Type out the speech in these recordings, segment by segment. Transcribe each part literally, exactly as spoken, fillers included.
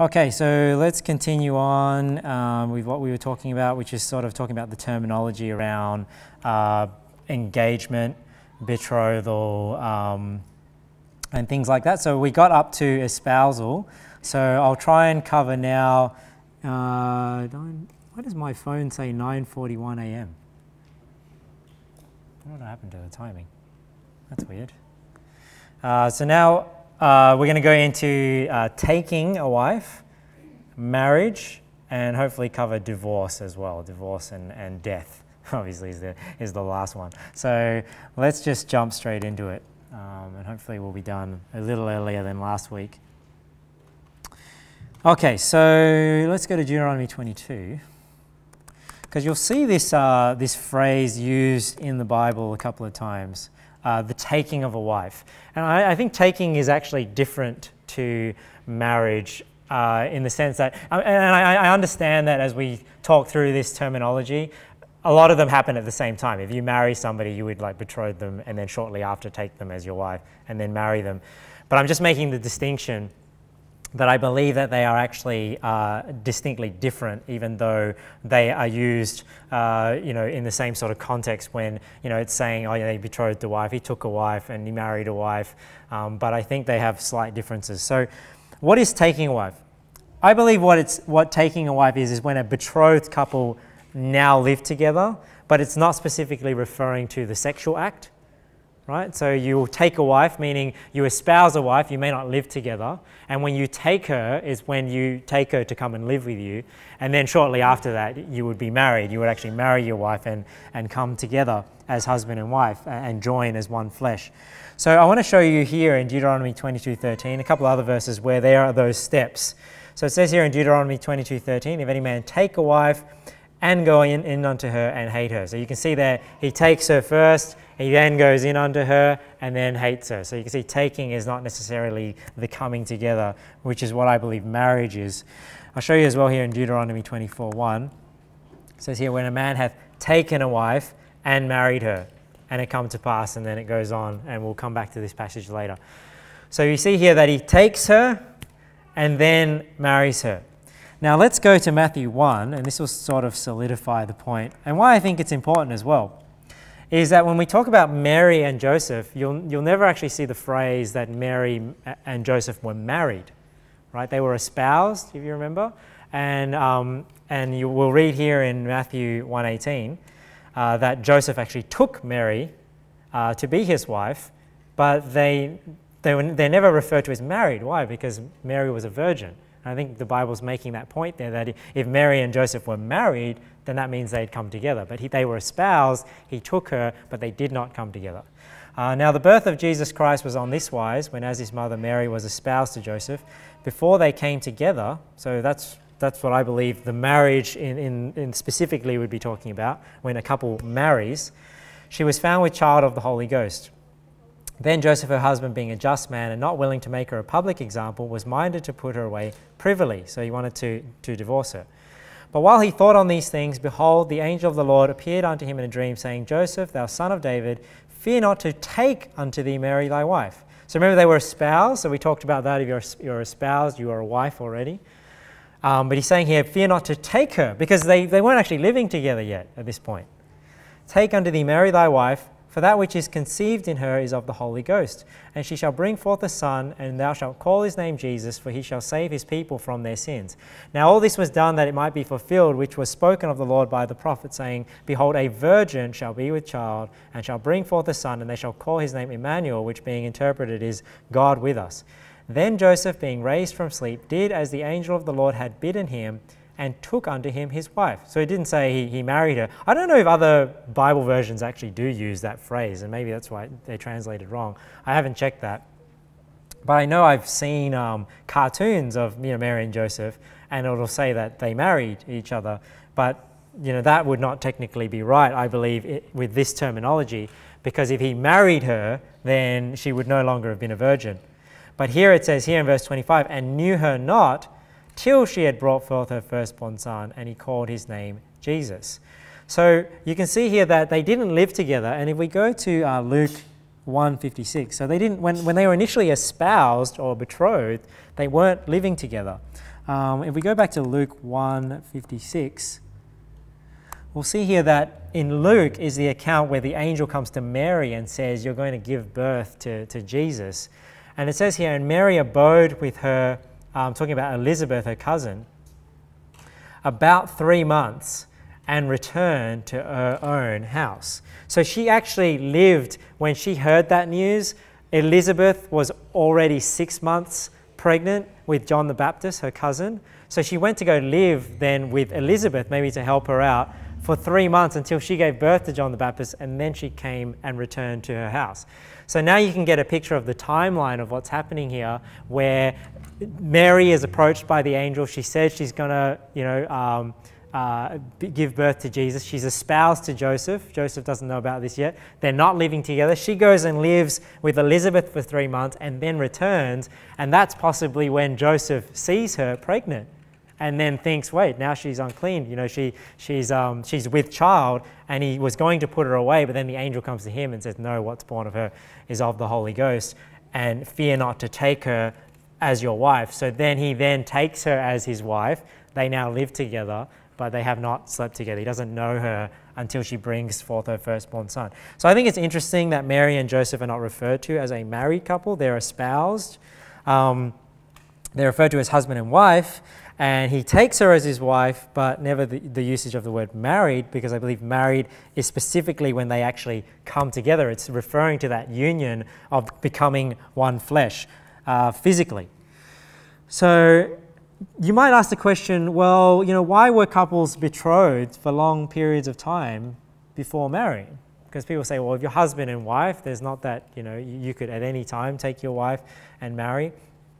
Okay, so let's continue on um, with what we were talking about, which is sort of talking about the terminology around uh, engagement, betrothal, um, and things like that. So we got up to espousal. So I'll try and cover now. Uh, nine, why does my phone say nine forty-one a m? What happened to the timing? That's weird. Uh, so now uh, we're going to go into uh, taking a wife, marriage, and hopefully cover divorce as well. Divorce and, and death, obviously, is the, is the last one. So let's just jump straight into it. Um, and hopefully we'll be done a little earlier than last week. Okay, so let's go to Deuteronomy twenty-two. Because you'll see this, uh, this phrase used in the Bible a couple of times. Uh, the taking of a wife. And I, I think taking is actually different to marriage uh, in the sense that, and I, I understand that as we talk through this terminology, a lot of them happen at the same time. If you marry somebody, you would like betroth them and then shortly after take them as your wife and then marry them. But I'm just making the distinction that I believe that they are actually uh, distinctly different, even though they are used, uh, you know, in the same sort of context when, you know, it's saying, oh, yeah, he betrothed a wife, he took a wife, and he married a wife. Um, but I think they have slight differences. So, what is taking a wife? I believe what it's what taking a wife is is when a betrothed couple now live together, but it's not specifically referring to the sexual act. Right? So you take a wife, meaning you espouse a wife, you may not live together, and when you take her is when you take her to come and live with you, and then shortly after that you would be married. You would actually marry your wife and, and come together as husband and wife and join as one flesh. So I want to show you here in Deuteronomy twenty-two thirteen a couple of other verses where there are those steps. So it says here in Deuteronomy twenty-two thirteen, if any man take a wife and go in, in unto her and hate her. So you can see there, he takes her first, he then goes in unto her and then hates her. So you can see taking is not necessarily the coming together, which is what I believe marriage is. I'll show you as well here in Deuteronomy twenty-four one. It says here, when a man hath taken a wife and married her, and it come to pass, and then it goes on, and we'll come back to this passage later. So you see here that he takes her and then marries her. Now let's go to Matthew one, and this will sort of solidify the point. And why I think it's important as well is that when we talk about Mary and Joseph, you'll, you'll never actually see the phrase that Mary and Joseph were married, right? They were espoused, if you remember. And, um, and you will read here in Matthew one eighteen uh, that Joseph actually took Mary uh, to be his wife, but they, they were, they're never referred to as married. Why? Because Mary was a virgin. I think the Bible's making that point there, that if Mary and Joseph were married, then that means they'd come together. But he, they were espoused, he took her, but they did not come together. Uh, now the birth of Jesus Christ was on this wise, when as his mother Mary was espoused to Joseph, before they came together, so that's that's what I believe the marriage in, in, in specifically would be talking about, when a couple marries, she was found with child of the Holy Ghost. Then Joseph, her husband, being a just man and not willing to make her a public example, was minded to put her away privily. So he wanted to, to divorce her. But while he thought on these things, behold, the angel of the Lord appeared unto him in a dream, saying, Joseph, thou son of David, fear not to take unto thee Mary thy wife. So remember, they were espoused. So we talked about that. If you're, you're espoused, you are a wife already. Um, but he's saying here, fear not to take her, because they, they weren't actually living together yet at this point. Take unto thee Mary thy wife, for that which is conceived in her is of the Holy Ghost. And she shall bring forth a son, and thou shalt call his name Jesus, for he shall save his people from their sins. Now all this was done that it might be fulfilled, which was spoken of the Lord by the prophet, saying, Behold, a virgin shall be with child, and shall bring forth a son, and they shall call his name Emmanuel, which being interpreted is God with us. Then Joseph, being raised from sleep, did as the angel of the Lord had bidden him, and took unto him his wife. So it didn't say he, he married her. I don't know if other Bible versions actually do use that phrase, and maybe that's why they translated wrong. I haven't checked that. But I know I've seen um, cartoons of you know, Mary and Joseph, and it'll say that they married each other. But you know that would not technically be right, I believe, it, with this terminology, because if he married her, then she would no longer have been a virgin. But here it says here in verse twenty-five, and knew her not, till she had brought forth her firstborn son, and he called his name Jesus. So you can see here that they didn't live together. And if we go to uh, Luke one fifty-six, so they didn't, when, when they were initially espoused or betrothed, they weren't living together. Um, if we go back to Luke one fifty-six, we'll see here that in Luke is the account where the angel comes to Mary and says, you're going to give birth to, to Jesus. And it says here, and Mary abode with her, um, talking about Elizabeth, her cousin, about three months and returned to her own house. So she actually lived, when she heard that news, Elizabeth was already six months pregnant with John the Baptist, her cousin. So she went to go live then with Elizabeth, maybe to help her out, for three months until she gave birth to John the Baptist, and then she came and returned to her house. So now you can get a picture of the timeline of what's happening here, where Mary is approached by the angel. She says she's going to, you know, um, uh, give birth to Jesus. She's espoused to Joseph. Joseph doesn't know about this yet. They're not living together. She goes and lives with Elizabeth for three months and then returns, and that's possibly when Joseph sees her pregnant and then thinks, wait, now she's unclean. You know, she, she's, um, she's with child, and he was going to put her away, but then the angel comes to him and says, no, what's born of her is of the Holy Ghost, and fear not to take her as your wife. So then he then takes her as his wife. They now live together, but they have not slept together. He doesn't know her until she brings forth her firstborn son. So I think it's interesting that Mary and Joseph are not referred to as a married couple. They're espoused. Um, they're referred to as husband and wife, and he takes her as his wife, but never the, the usage of the word married, because I believe married is specifically when they actually come together. It's referring to that union of becoming one flesh uh, physically. So you might ask the question, well, you know, why were couples betrothed for long periods of time before marrying? Because people say, well, if you're husband and wife, there's not that, you know, you could at any time take your wife and marry.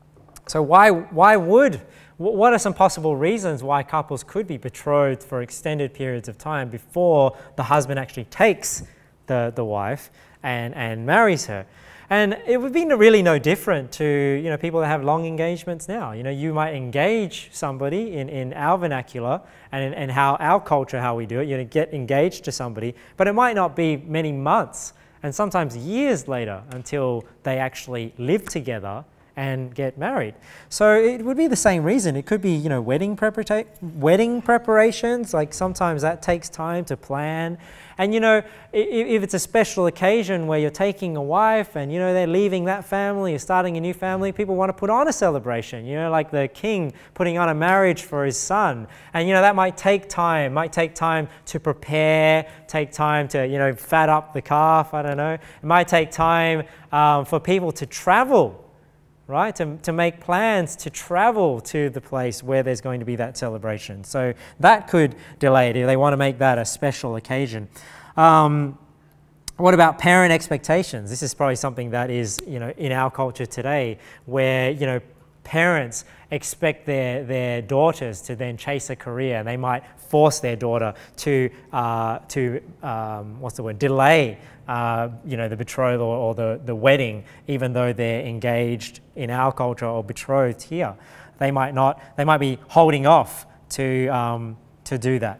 So why, why would, what are some possible reasons why couples could be betrothed for extended periods of time before the husband actually takes the, the wife and, and marries her? And it would be really no different to, you know, people that have long engagements now. You know, you might engage somebody in, in our vernacular and in, in how our culture, how we do it. You know, get engaged to somebody, but it might not be many months and sometimes years later until they actually live together and get married. So it would be the same reason. It could be, you know, wedding prepara- wedding preparations. Like sometimes that takes time to plan. And, you know, if, if it's a special occasion where you're taking a wife and, you know, they're leaving that family, you're starting a new family, people want to put on a celebration, you know, like the king putting on a marriage for his son. And, you know, that might take time, might take time to prepare, take time to, you know, fat up the calf, I don't know. It might take time um, for people to travel, right, to, to make plans to travel to the place where there's going to be that celebration. So that could delay it if they want to make that a special occasion. Um, what about parent expectations? This is probably something that is, you know, in our culture today, where, you know, parents expect their, their daughters to then chase a career. They might force their daughter to, uh, to um, what's the word, delay Uh, you know, the betrothal or, or the, the wedding, even though they're engaged in our culture or betrothed here. They might not, they might be holding off to, um, to do that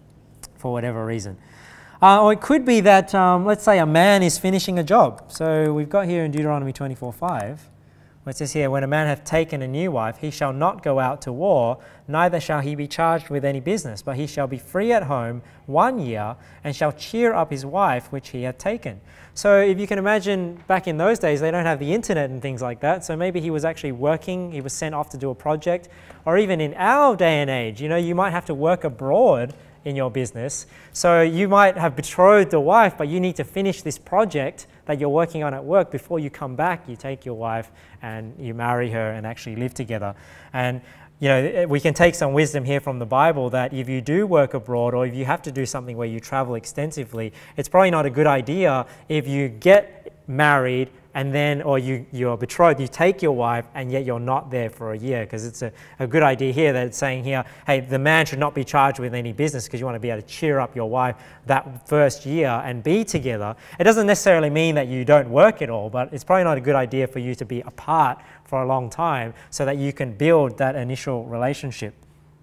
for whatever reason. Uh, or it could be that, um, let's say a man is finishing a job. So we've got here in Deuteronomy twenty-four five, where it says here, when a man hath taken a new wife, he shall not go out to war, neither shall he be charged with any business, but he shall be free at home one year, and shall cheer up his wife which he hath taken. So if you can imagine, back in those days, they don't have the internet and things like that, so maybe he was actually working, he was sent off to do a project, or even in our day and age, you know, you might have to work abroad in your business. So you might have betrothed a wife, but you need to finish this project that you're working on at work before you come back. You take your wife and you marry her and actually live together. And, you know, we can take some wisdom here from the Bible that if you do work abroad or if you have to do something where you travel extensively, it's probably not a good idea if you get married and then, or you, you're betrothed, you take your wife and yet you're not there for a year, because it's a, a good idea here that it's saying here, hey, the man should not be charged with any business because you want to be able to cheer up your wife that first year and be together. It doesn't necessarily mean that you don't work at all, but it's probably not a good idea for you to be apart for a long time so that you can build that initial relationship.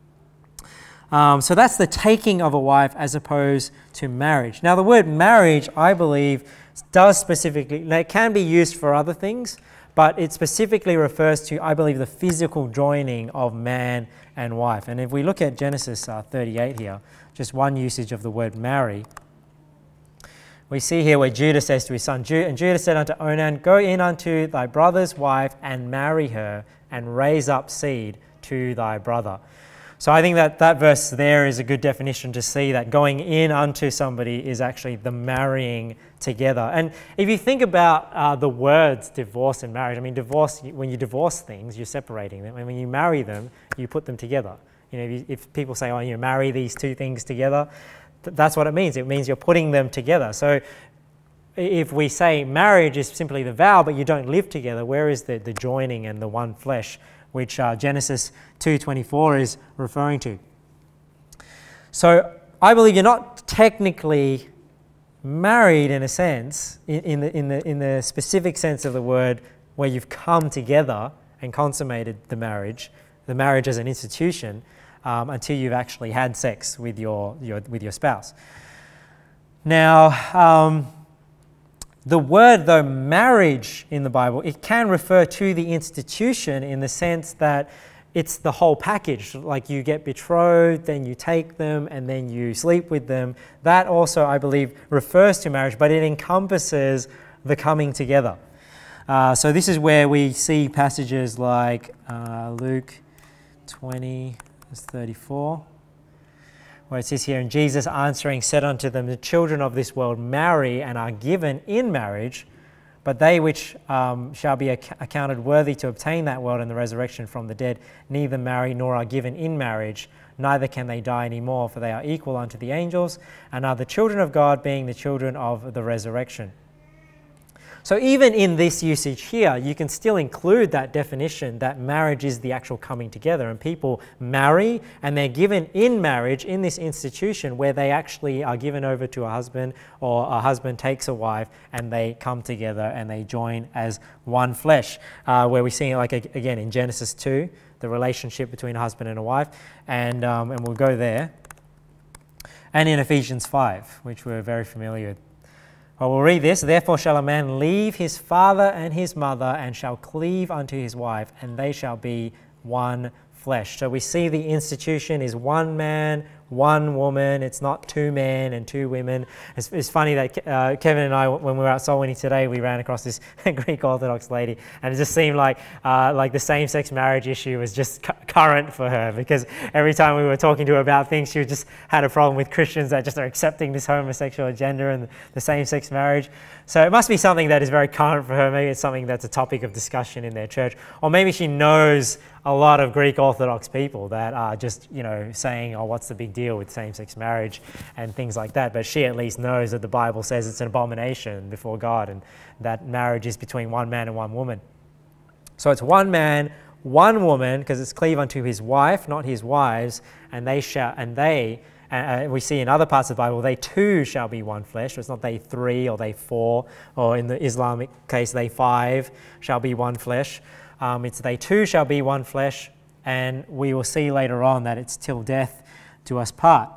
Um, so that's the taking of a wife as opposed to marriage. Now the word marriage, I believe, does specifically, it can be used for other things, but it specifically refers to, I believe, the physical joining of man and wife. And if we look at Genesis uh, thirty-eight here, just one usage of the word marry, we see here where Judah says to his son, and Judah said unto Onan, go in unto thy brother's wife and marry her, and raise up seed to thy brother. So I think that that verse there is a good definition to see that going in unto somebody is actually the marrying together. And if you think about uh, the words divorce and marriage, I mean, divorce, when you divorce things, you're separating them. And when you marry them, you put them together. You know, if, you, if people say, oh, you marry these two things together, th- that's what it means. It means you're putting them together. So if we say marriage is simply the vow, but you don't live together, where is the, the joining and the one flesh, which uh, Genesis two twenty-four is referring to? So I believe you're not technically married in a sense, in, in, the, in, the, in the specific sense of the word, where you've come together and consummated the marriage, the marriage as an institution, um, until you've actually had sex with your, your, with your spouse. Now, um, the word, though, marriage in the Bible, it can refer to the institution in the sense that it's the whole package. Like you get betrothed, then you take them, and then you sleep with them. That also, I believe, refers to marriage, but it encompasses the coming together. Uh, so this is where we see passages like uh, Luke twenty, verse thirty-four. Where it says here, and Jesus answering said unto them, the children of this world marry and are given in marriage, but they which um, shall be ac- accounted worthy to obtain that world and the resurrection from the dead, neither marry nor are given in marriage, neither can they die any more, for they are equal unto the angels, and are the children of God, being the children of the resurrection. So even in this usage here, you can still include that definition that marriage is the actual coming together, and people marry and they're given in marriage in this institution where they actually are given over to a husband, or a husband takes a wife and they come together and they join as one flesh, uh, where we see, like again in Genesis two, the relationship between a husband and a wife, and, um, and we'll go there, and in Ephesians five, which we're very familiar with. Well, we'll read this. Therefore shall a man leave his father and his mother, and shall cleave unto his wife, and they shall be one flesh. So we see the institution is one man, one woman. It's not two men and two women. It's, it's funny that uh, Kevin and I, when we were out soul winning today, we ran across this Greek Orthodox lady, and it just seemed like uh, like the same-sex marriage issue was just cu- current for her, because every time we were talking to her about things, she just had a problem with Christians that just are accepting this homosexual agenda and the same-sex marriage. So it must be something that is very current for her. Maybe it's something that's a topic of discussion in their church, or maybe she knows a lot of Greek Orthodox people that are just, you know, saying, oh, what's the big deal with same-sex marriage and things like that. But she at least knows that the Bible says it's an abomination before God, and that marriage is between one man and one woman. So it's one man, one woman, because it's cleave unto his wife, not his wives, and they shall, and they, and uh, we see in other parts of the Bible, they two shall be one flesh. So it's not they three or they four, or in the Islamic case, they five shall be one flesh. Um, it's they two shall be one flesh, and we will see later on that it's till death do us part.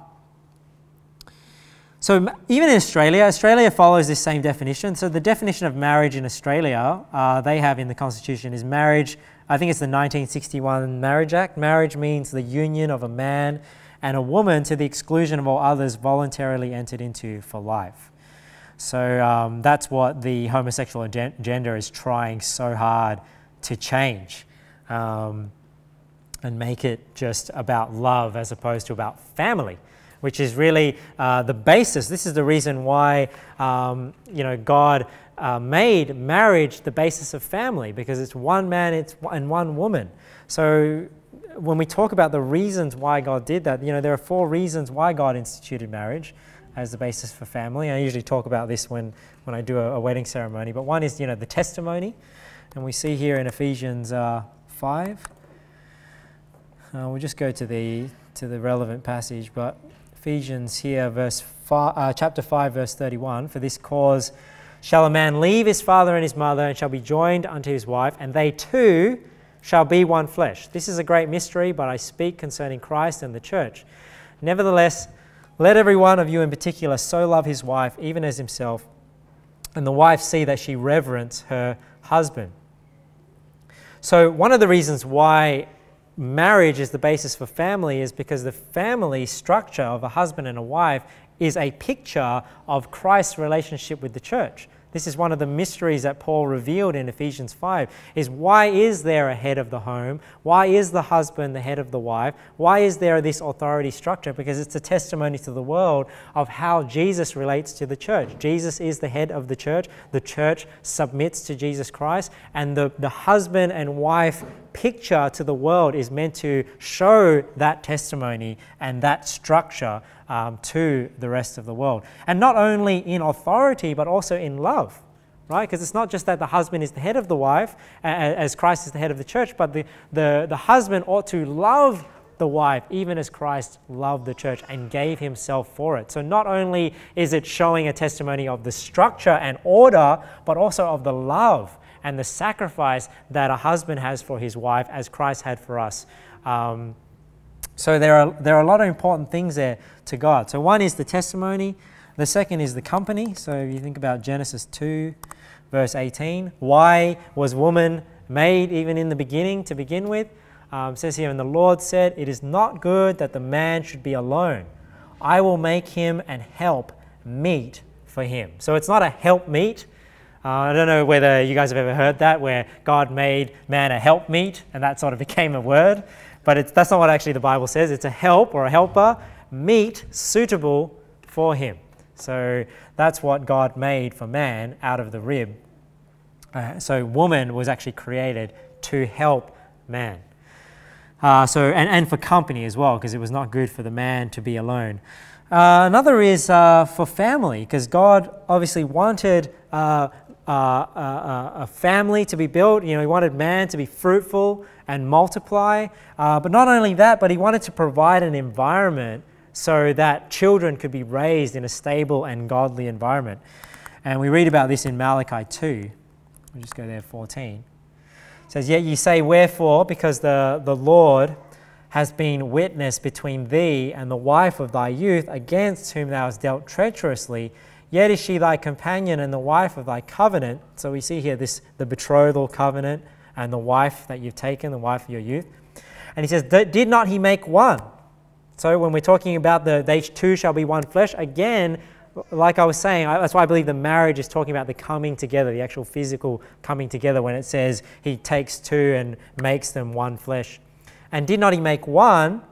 So even in Australia, Australia follows this same definition. So the definition of marriage in Australia, uh, they have in the Constitution, is marriage, I think it's the nineteen sixty-one Marriage Act. Marriage means the union of a man and a woman to the exclusion of all others voluntarily entered into for life. So um, that's what the homosexual agenda is trying so hard to change, um, and make it just about love as opposed to about family, which is really uh, the basis. This is the reason why um, you know God uh, made marriage the basis of family, because it's one man it's, and one woman. So when we talk about the reasons why God did that, you know, there are four reasons why God instituted marriage as the basis for family. I usually talk about this when, when I do a, a wedding ceremony, but one is, you know, the testimony. And we see here in Ephesians uh, five, uh, we'll just go to the to the relevant passage, but Ephesians here, verse five, uh, chapter five, verse thirty-one, for this cause shall a man leave his father and his mother, and shall be joined unto his wife, and they two shall be one flesh. This is a great mystery, but I speak concerning Christ and the church. Nevertheless, let every one of you in particular so love his wife, even as himself, and the wife see that she reverence her husband. So one of the reasons why marriage is the basis for family is because the family structure of a husband and a wife is a picture of Christ's relationship with the church. This is one of the mysteries that Paul revealed in Ephesians five, is why is there a head of the home? Why is the husband the head of the wife? Why is there this authority structure? Because it's a testimony to the world of how Jesus relates to the church. Jesus is the head of the church. The church submits to Jesus Christ, and the, the husband and wife picture to the world is meant to show that testimony and that structure um, to the rest of the world. And not only in authority, but also in love, right? Because it's not just that the husband is the head of the wife, as Christ is the head of the church, but the, the, the husband ought to love the wife, even as Christ loved the church and gave himself for it. So not only is it showing a testimony of the structure and order, but also of the love and the sacrifice that a husband has for his wife as Christ had for us. Um, so there are, there are a lot of important things there to God. So one is the testimony. The second is the company. So if you think about Genesis two, verse eighteen, why was woman made even in the beginning to begin with? Um, it says here, and the Lord said, it is not good that the man should be alone. I will make him an help meet for him. So it's not a help meet. Uh, I don't know whether you guys have ever heard that, where God made man a helpmeet, and that sort of became a word. But it's, that's not what actually the Bible says. It's a help or a helper, meet, suitable for him. So that's what God made for man out of the rib. Uh, so woman was actually created to help man. Uh, so and, and for company as well, because it was not good for the man to be alone. Uh, another is uh, for family, because God obviously wanted uh, uh, uh, a family to be built. You know, he wanted man to be fruitful and multiply. Uh, but not only that, but he wanted to provide an environment so that children could be raised in a stable and godly environment. And we read about this in Malachi two. We'll just go there, fourteen. It says, yet ye say, wherefore? Because the, the Lord has been witness between thee and the wife of thy youth, against whom thou hast dealt treacherously. Yet is she thy companion and the wife of thy covenant. So we see here this the betrothal covenant and the wife that you've taken, the wife of your youth. And he says, did not he make one? So when we're talking about the they two shall be one flesh, again, like I was saying, that's why I believe the marriage is talking about the coming together, the actual physical coming together, when it says he takes two and makes them one flesh. And did not he make one,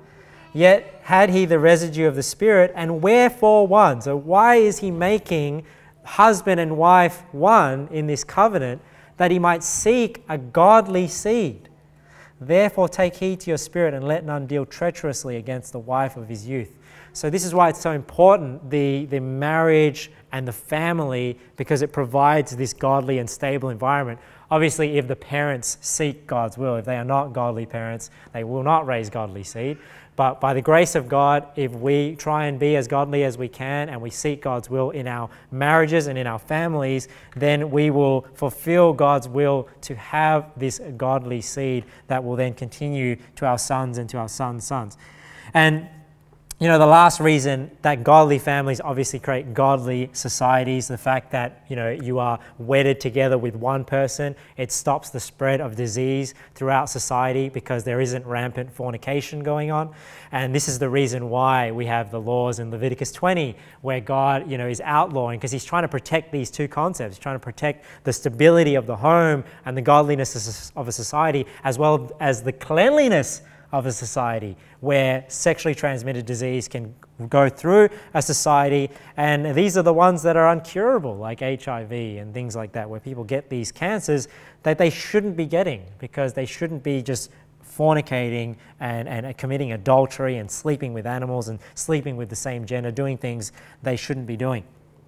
yet had he the residue of the Spirit, and wherefore one? So why is he making husband and wife one in this covenant? That he might seek a godly seed. Therefore take heed to your spirit, and let none deal treacherously against the wife of his youth. So this is why it's so important, the, the marriage and the family, because it provides this godly and stable environment. Obviously, if the parents seek God's will, if they are not godly parents, they will not raise godly seed. But by the grace of God, if we try and be as godly as we can and we seek God's will in our marriages and in our families, then we will fulfill God's will to have this godly seed that will then continue to our sons and to our sons' sons. And you know, the last reason that godly families obviously create godly societies, the fact that, you know, you are wedded together with one person, it stops the spread of disease throughout society because there isn't rampant fornication going on. And this is the reason why we have the laws in Leviticus twenty, where God, you know, is outlawing, because he's trying to protect these two concepts. He's trying to protect the stability of the home and the godliness of a society, as well as the cleanliness of a society, where sexually transmitted disease can go through a society. And these are the ones that are uncurable, like H I V and things like that, where people get these cancers that they shouldn't be getting, because they shouldn't be just fornicating and, and committing adultery and sleeping with animals and sleeping with the same gender, doing things they shouldn't be doing.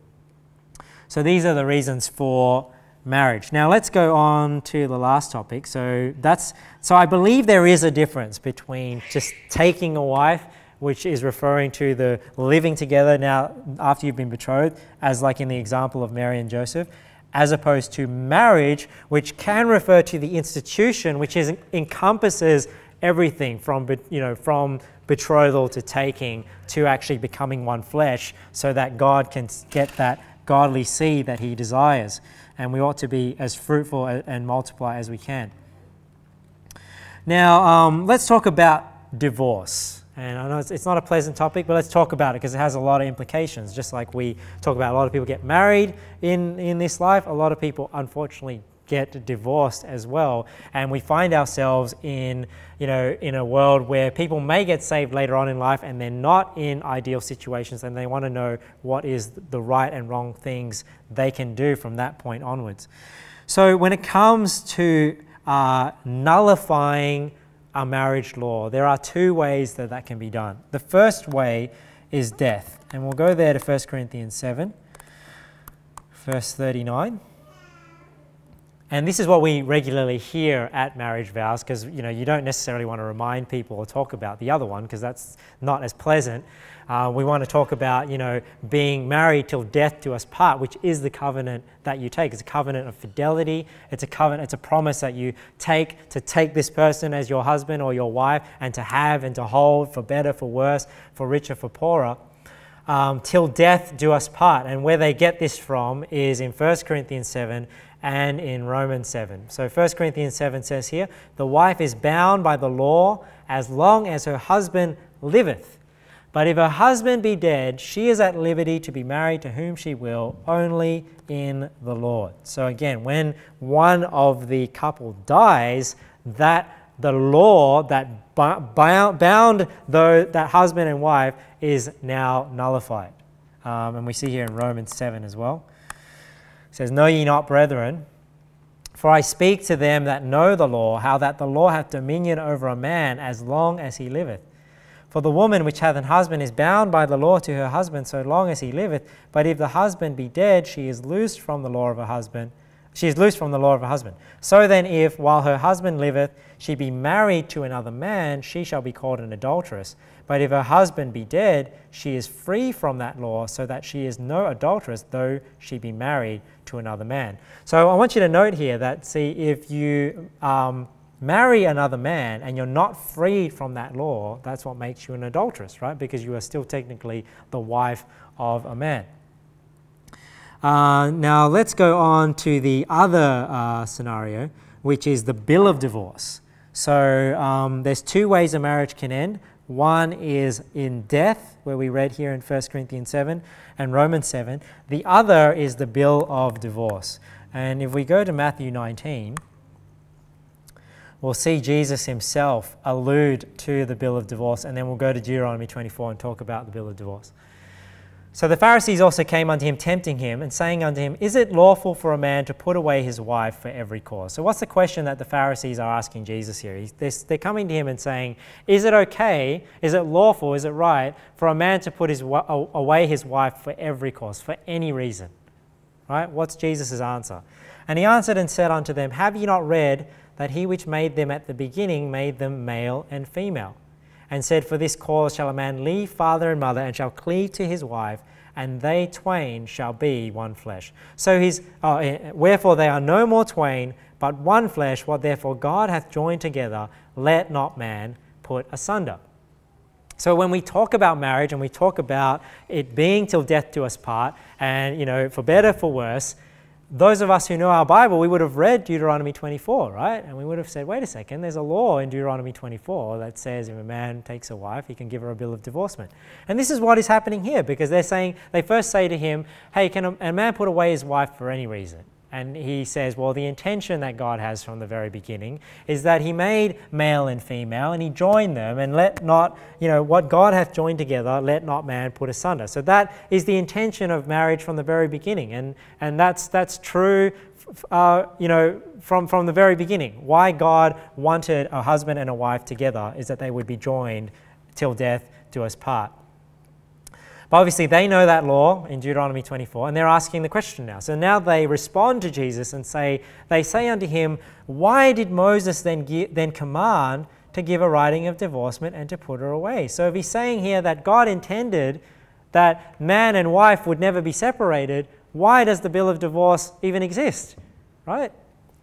So these are the reasons for marriage. Now let's go on to the last topic. So that's so I believe there is a difference between just taking a wife, which is referring to the living together now after you've been betrothed, as like in the example of Mary and Joseph, as opposed to marriage, which can refer to the institution, which is encompasses everything from you know from betrothal to taking to actually becoming one flesh, so that God can get that godly seed that he desires. And we ought to be as fruitful and multiply as we can. Now, um, let's talk about divorce. And I know it's, it's not a pleasant topic, but let's talk about it because it has a lot of implications. Just like we talk about a lot of people get married in, in this life, a lot of people unfortunately get divorced as well. And we find ourselves in, you know, in a world where people may get saved later on in life and they're not in ideal situations and they want to know what is the right and wrong things they can do from that point onwards. So when it comes to uh, nullifying a marriage law, there are two ways that that can be done. The first way is death. And we'll go there to First Corinthians seven, verse thirty-nine. And this is what we regularly hear at marriage vows, because you know you don't necessarily want to remind people or talk about the other one because that's not as pleasant. Uh, we want to talk about you know being married till death do us part, which is the covenant that you take. It's a covenant of fidelity. It's a covenant. It's a promise that you take to take this person as your husband or your wife, and to have and to hold for better, for worse, for richer, for poorer. Um, till death do us part. And where they get this from is in First Corinthians seven and in Romans seven. So First Corinthians seven says here, the wife is bound by the law as long as her husband liveth. But if her husband be dead, she is at liberty to be married to whom she will, only in the Lord. So again, when one of the couple dies, that the law that bound though that husband and wife is now nullified. Um, and we see here in Romans seven as well. It says, know ye not, brethren, for I speak to them that know the law, how that the law hath dominion over a man as long as he liveth. For the woman which hath an husband is bound by the law to her husband so long as he liveth. But if the husband be dead, she is loosed from the law of her husband. She is loosed from the law of her husband. So then if, while her husband liveth, she be married to another man, she shall be called an adulteress. But if her husband be dead, she is free from that law, so that she is no adulteress, though she be married to another man. So I want you to note here that, see, if you um, marry another man and you're not freed from that law, that's what makes you an adulteress, right? Because you are still technically the wife of a man. Uh, now let's go on to the other uh, scenario, which is the bill of divorce. So um, there's two ways a marriage can end. One is in death, where we read here in First Corinthians seven and Romans seven. The other is the bill of divorce. And if we go to Matthew nineteen, we'll see Jesus himself allude to the bill of divorce, and then we'll go to Deuteronomy twenty-four and talk about the bill of divorce. So the Pharisees also came unto him, tempting him, and saying unto him, is it lawful for a man to put away his wife for every cause? So what's the question that the Pharisees are asking Jesus here? They're, they're coming to him and saying, is it okay, is it lawful, is it right for a man to put his, away his wife for every cause, for any reason? Right? What's Jesus' answer? And he answered and said unto them, have ye not read that he which made them at the beginning made them male and female? And said, for this cause shall a man leave father and mother, and shall cleave to his wife, and they twain shall be one flesh. So his, uh, wherefore they are no more twain, but one flesh. What therefore God hath joined together, let not man put asunder. So when we talk about marriage and we talk about it being till death do us part, and you know, for better, for worse, those of us who know our Bible, we would have read Deuteronomy twenty-four, right? And we would have said, wait a second, there's a law in Deuteronomy twenty-four that says if a man takes a wife, he can give her a bill of divorcement. And this is what is happening here, because they're saying, they first say to him, hey, can a, a man put away his wife for any reason? And he says, well, the intention that God has from the very beginning is that he made male and female, and he joined them, and let not, you know, what God hath joined together, let not man put asunder. So that is the intention of marriage from the very beginning. And, and that's, that's true, uh, you know, from, from the very beginning. Why God wanted a husband and a wife together is that they would be joined till death do us part. But obviously they know that law in Deuteronomy twenty-four, and they're asking the question now. So now they respond to Jesus and say, they say unto him, why did Moses then, give, then command to give a writing of divorcement and to put her away? So if he's saying here that God intended that man and wife would never be separated, why does the bill of divorce even exist? Right?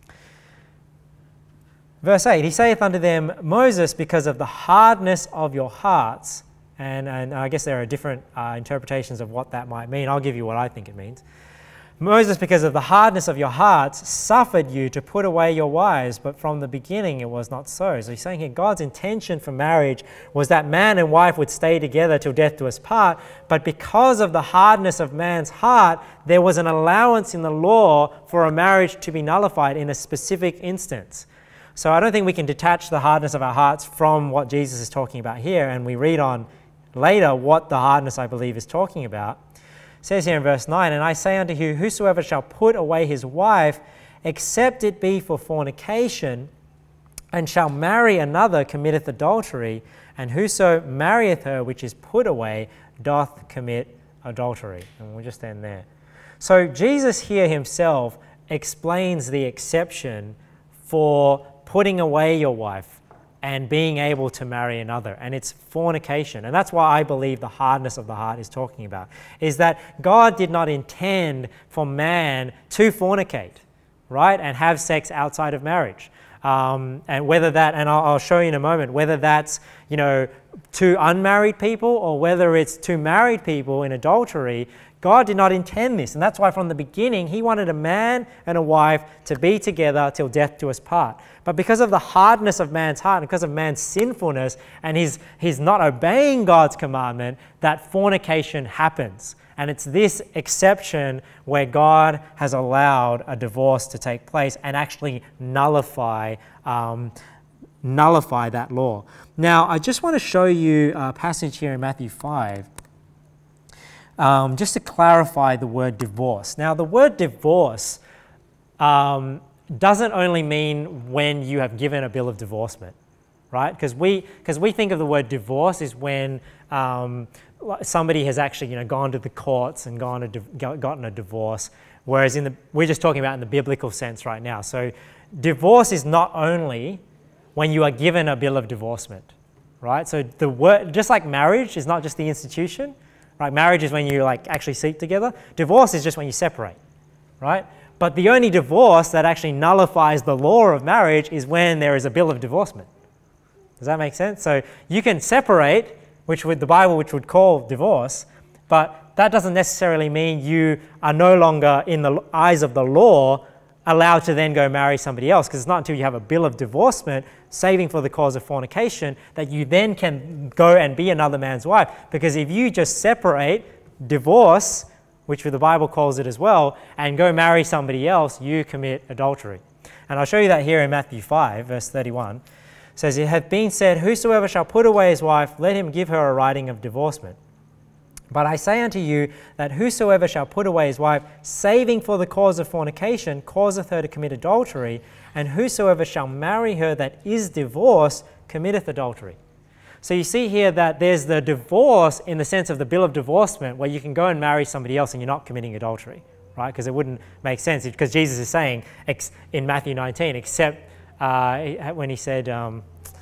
Verse eight, he saith unto them, Moses, because of the hardness of your hearts, And, and I guess there are different uh, interpretations of what that might mean. I'll give you what I think it means. Moses, because of the hardness of your hearts, suffered you to put away your wives, but from the beginning it was not so. So he's saying here, God's intention for marriage was that man and wife would stay together till death do us part, but because of the hardness of man's heart, there was an allowance in the law for a marriage to be nullified in a specific instance. So I don't think we can detach the hardness of our hearts from what Jesus is talking about here, and we read on later what the hardness, I believe, is talking about. It says here in verse nine, and I say unto you, whosoever shall put away his wife, except it be for fornication, and shall marry another, committeth adultery, and whoso marrieth her which is put away, doth commit adultery. And we'll just end there. So Jesus here himself explains the exception for putting away your wife and being able to marry another, and it's fornication. And that's why I believe the hardness of the heart is talking about, is that God did not intend for man to fornicate, right, and have sex outside of marriage. Um, and whether that, and I'll, I'll show you in a moment, whether that's, you know, two unmarried people or whether it's two married people in adultery, God did not intend this. And that's why from the beginning, he wanted a man and a wife to be together till death do us part. But because of the hardness of man's heart, and because of man's sinfulness, and his, his not obeying God's commandment, that fornication happens. And it's this exception where God has allowed a divorce to take place and actually nullify, um, nullify that law. Now, I just want to show you a passage here in Matthew five. Um, just to clarify the word divorce. Now, the word divorce um, doesn't only mean when you have given a bill of divorcement, right? Because we, because we think of the word divorce is when um, somebody has actually, you know, gone to the courts and gone to gotten a divorce, whereas in the, we're just talking about in the biblical sense right now. So divorce is not only when you are given a bill of divorcement, right? So the word, just like marriage is not just the institution, right? Marriage is when you like actually sleep together. Divorce is just when you separate, right? But the only divorce that actually nullifies the law of marriage is when there is a bill of divorcement. Does that make sense? So you can separate, which would the Bible which would call divorce, but that doesn't necessarily mean you are no longer in the eyes of the law allowed to then go marry somebody else, because it's not until you have a bill of divorcement saving for the cause of fornication that you then can go and be another man's wife. Because if you just separate, divorce, which the Bible calls it as well, and go marry somebody else, you commit adultery. And I'll show you that here in Matthew five, verse thirty-one. It says, it hath been said, whosoever shall put away his wife, let him give her a writing of divorcement. But I say unto you that whosoever shall put away his wife, saving for the cause of fornication, causeth her to commit adultery, and whosoever shall marry her that is divorced, committeth adultery. So you see here that there's the divorce in the sense of the bill of divorcement, where you can go and marry somebody else and you're not committing adultery, right? Because it wouldn't make sense, because Jesus is saying in Matthew nineteen, except uh, when he said, um,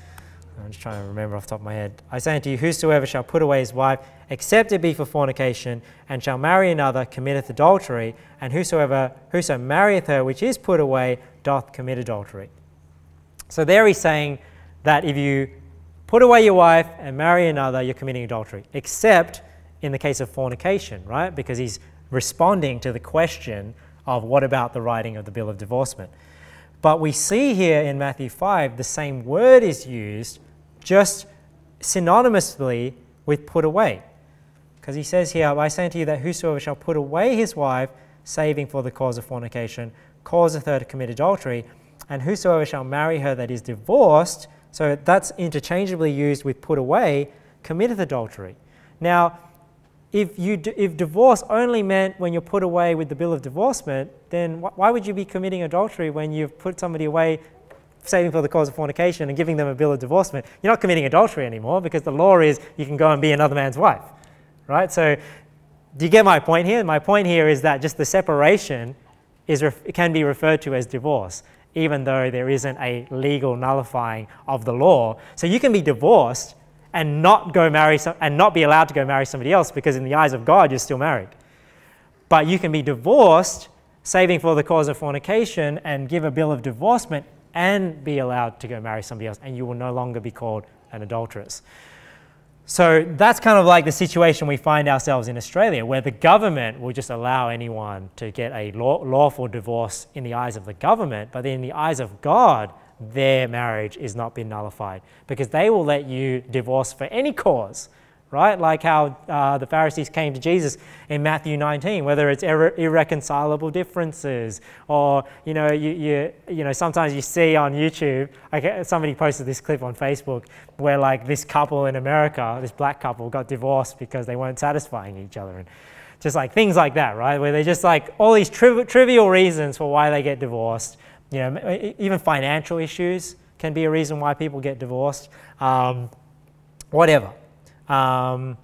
I'm just trying to remember off the top of my head. I say unto you, whosoever shall put away his wife, except it be for fornication, and shall marry another, committeth adultery, and whosoever whoso marrieth her which is put away, doth commit adultery. So there he's saying that if you put away your wife and marry another, you're committing adultery, except in the case of fornication, right? Because he's responding to the question of what about the writing of the bill of divorcement. But we see here in Matthew five, the same word is used just synonymously with put away. Because he says here, I say unto you that whosoever shall put away his wife, saving for the cause of fornication, causeth her to commit adultery, and whosoever shall marry her that is divorced, so that's interchangeably used with put away, committeth adultery. Now, if, you d if divorce only meant when you're put away with the bill of divorcement, then wh why would you be committing adultery when you've put somebody away saving for the cause of fornication and giving them a bill of divorcement? You're not committing adultery anymore, because the law is you can go and be another man's wife, right? So do you get my point here? My point here is that just the separation is ref can be referred to as divorce, even though there isn't a legal nullifying of the law. So you can be divorced and not go marry some, and not be allowed to go marry somebody else, because in the eyes of God you're still married. But you can be divorced, saving for the cause of fornication, and give a bill of divorcement and be allowed to go marry somebody else, and you will no longer be called an adulteress. So that's kind of like the situation we find ourselves in Australia, where the government will just allow anyone to get a law, lawful divorce in the eyes of the government, but in the eyes of God, their marriage is not been nullified, because they will let you divorce for any cause, right? Like how uh, the Pharisees came to Jesus in Matthew nineteen, whether it's irre irreconcilable differences, or you know, you, you you know, sometimes you see on YouTube, like somebody posted this clip on Facebook where like this couple in America, this black couple, got divorced because they weren't satisfying each other, and just like things like that, right? Where they're just like all these tri trivial reasons for why they get divorced. You know, even financial issues can be a reason why people get divorced. Um, whatever. Um,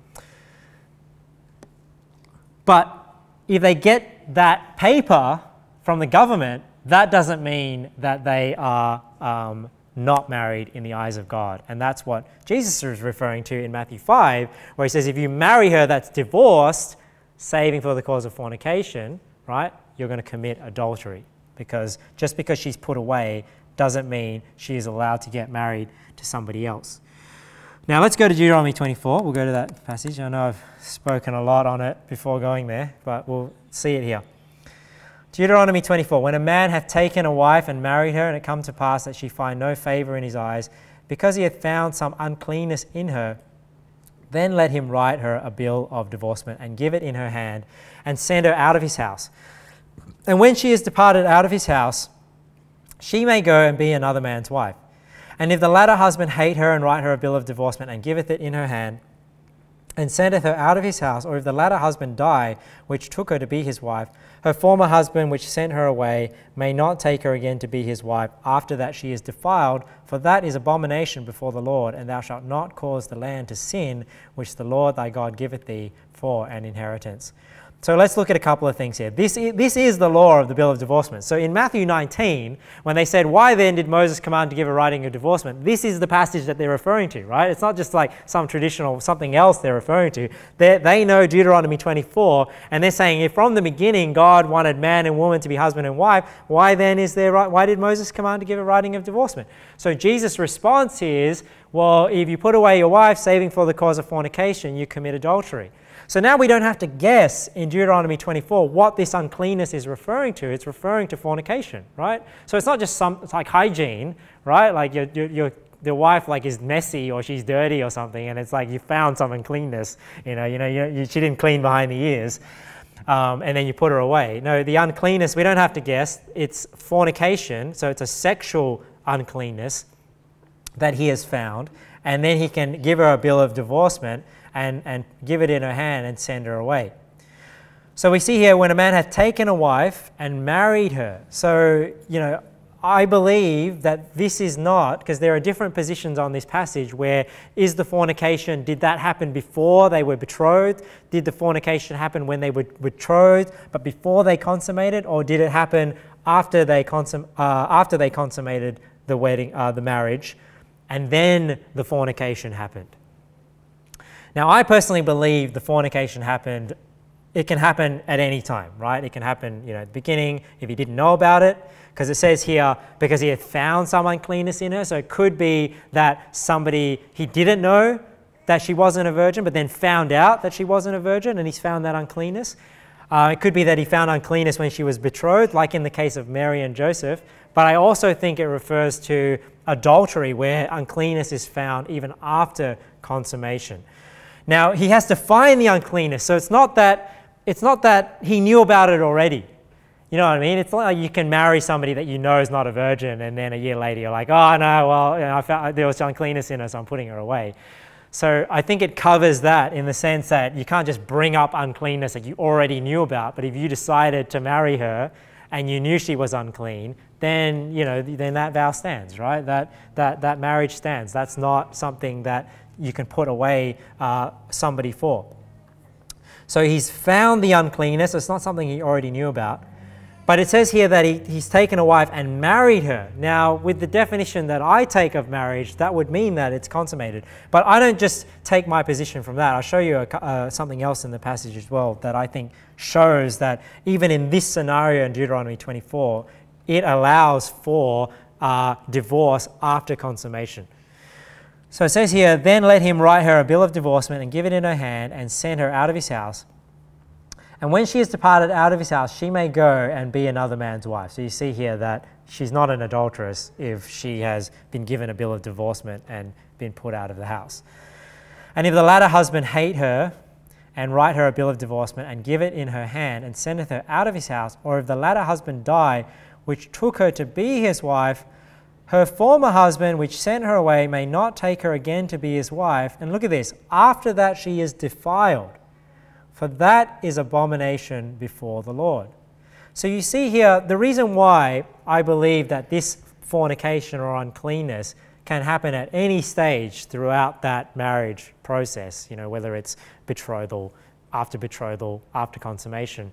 but if they get that paper from the government, that doesn't mean that they are um, not married in the eyes of God. And that's what Jesus is referring to in Matthew five, where he says, if you marry her that's divorced, saving for the cause of fornication, right, you're going to commit adultery. Because just because she's put away doesn't mean she is allowed to get married to somebody else. Now let's go to Deuteronomy twenty-four. We'll go to that passage. I know I've spoken a lot on it before going there, but we'll see it here. Deuteronomy twenty-four. When a man hath taken a wife and married her, and it come to pass that she find no favour in his eyes, because he hath found some uncleanness in her, then let him write her a bill of divorcement, and give it in her hand, and send her out of his house. And when she is departed out of his house, she may go and be another man's wife. And if the latter husband hate her, and write her a bill of divorcement, and giveth it in her hand, and sendeth her out of his house, or if the latter husband die, which took her to be his wife, her former husband, which sent her away, may not take her again to be his wife, after that she is defiled, for that is abomination before the Lord, and thou shalt not cause the land to sin, which the Lord thy God giveth thee for an inheritance. So let's look at a couple of things here. This is, this is the law of the bill of divorcement. So in Matthew nineteen, when they said, why then did Moses command to give a writing of divorcement? This is the passage that they're referring to, right? It's not just like some traditional, something else they're referring to. They're, they know Deuteronomy twenty-four, and they're saying, if from the beginning God wanted man and woman to be husband and wife, why then is there, why did Moses command to give a writing of divorcement? So Jesus' response is, well, if you put away your wife, saving for the cause of fornication, you commit adultery. So now we don't have to guess in Deuteronomy twenty-four what this uncleanness is referring to. It's referring to fornication, right? So it's not just some, it's like hygiene, right? Like your, your, your, the wife like is messy or she's dirty or something, and it's like you found some uncleanness, you know, you know, you, you, she didn't clean behind the ears, um, and then you put her away. No, the uncleanness, we don't have to guess. It's fornication, so it's a sexual uncleanness that he has found, and then he can give her a bill of divorcement, And, and give it in her hand and send her away. So we see here, when a man hath taken a wife and married her. So, you know, I believe that this is not, because there are different positions on this passage where is the fornication, did that happen before they were betrothed? Did the fornication happen when they were betrothed but before they consummated? Or did it happen after they, consum uh, after they consummated the wedding, uh, the marriage, and then the fornication happened? Now, I personally believe the fornication happened, it can happen at any time, right? It can happen, you know, at the beginning, if he didn't know about it, because it says here, because he had found some uncleanness in her. So it could be that somebody, he didn't know that she wasn't a virgin, but then found out that she wasn't a virgin, and he's found that uncleanness. Uh, it could be that he found uncleanness when she was betrothed, like in the case of Mary and Joseph. But I also think it refers to adultery, where uncleanness is found even after consummation. Now, he has to find the uncleanness, so it's not that it's not that he knew about it already. You know what I mean? It's not like you can marry somebody that you know is not a virgin, and then a year later you're like, oh no, well, you know, I found there was uncleanness in her, so I'm putting her away. So I think it covers that in the sense that you can't just bring up uncleanness that you already knew about, but if you decided to marry her and you knew she was unclean, then you know, then that vow stands, right? That that that marriage stands. That's not something that you can put away uh, somebody for. So he's found the uncleanness. It's not something he already knew about. But it says here that he, he's taken a wife and married her. Now, with the definition that I take of marriage, that would mean that it's consummated. But I don't just take my position from that. I'll show you a, uh, something else in the passage as well that I think shows that even in this scenario in Deuteronomy twenty-four, it allows for uh, divorce after consummation. So it says here, then let him write her a bill of divorcement and give it in her hand and send her out of his house. And when she is departed out of his house, she may go and be another man's wife. So you see here that she's not an adulteress if she has been given a bill of divorcement and been put out of the house. And if the latter husband hate her and write her a bill of divorcement and give it in her hand and sendeth her out of his house, or if the latter husband die, which took her to be his wife, her former husband, which sent her away, may not take her again to be his wife. And look at this, after that she is defiled, for that is abomination before the Lord. So you see here, the reason why I believe that this fornication or uncleanness can happen at any stage throughout that marriage process, you know, whether it's betrothal, after betrothal, after consummation,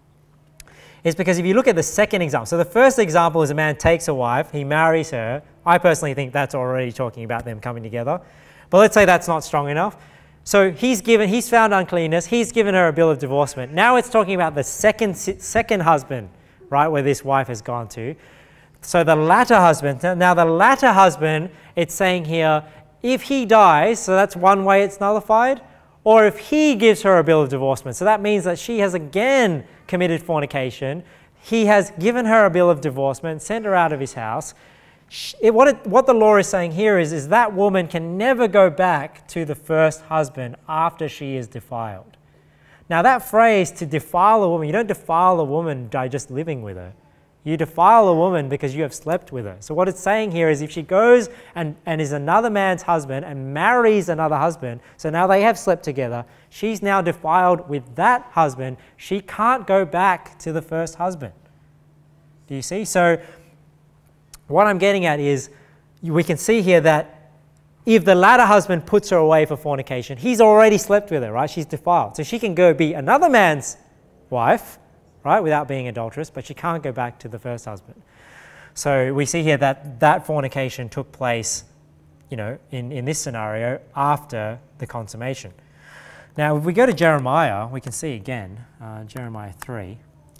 is because if you look at the second example, so the first example is a man takes a wife, he marries her. I personally think that's already talking about them coming together. But let's say that's not strong enough. So he's given, he's found uncleanness, he's given her a bill of divorcement. Now it's talking about the second, second husband, right, where this wife has gone to. So the latter husband, now the latter husband, it's saying here, if he dies, so that's one way it's nullified, or if he gives her a bill of divorcement. So that means that she has again committed fornication. He has given her a bill of divorcement, sent her out of his house. It, what, it, what the law is saying here is, is that woman can never go back to the first husband after she is defiled. Now that phrase, to defile a woman, you don't defile a woman by just living with her. You defile a woman because you have slept with her. So what it's saying here is if she goes and, and is another man's husband and marries another husband, so now they have slept together, she's now defiled with that husband. She can't go back to the first husband. Do you see? So what I'm getting at is we can see here that if the latter husband puts her away for fornication, he's already slept with her, right? She's defiled. So she can go be another man's wife, right, without being adulterous, but she can't go back to the first husband. So we see here that that fornication took place, you know, in, in this scenario after the consummation. Now, if we go to Jeremiah, we can see again, uh, Jeremiah three,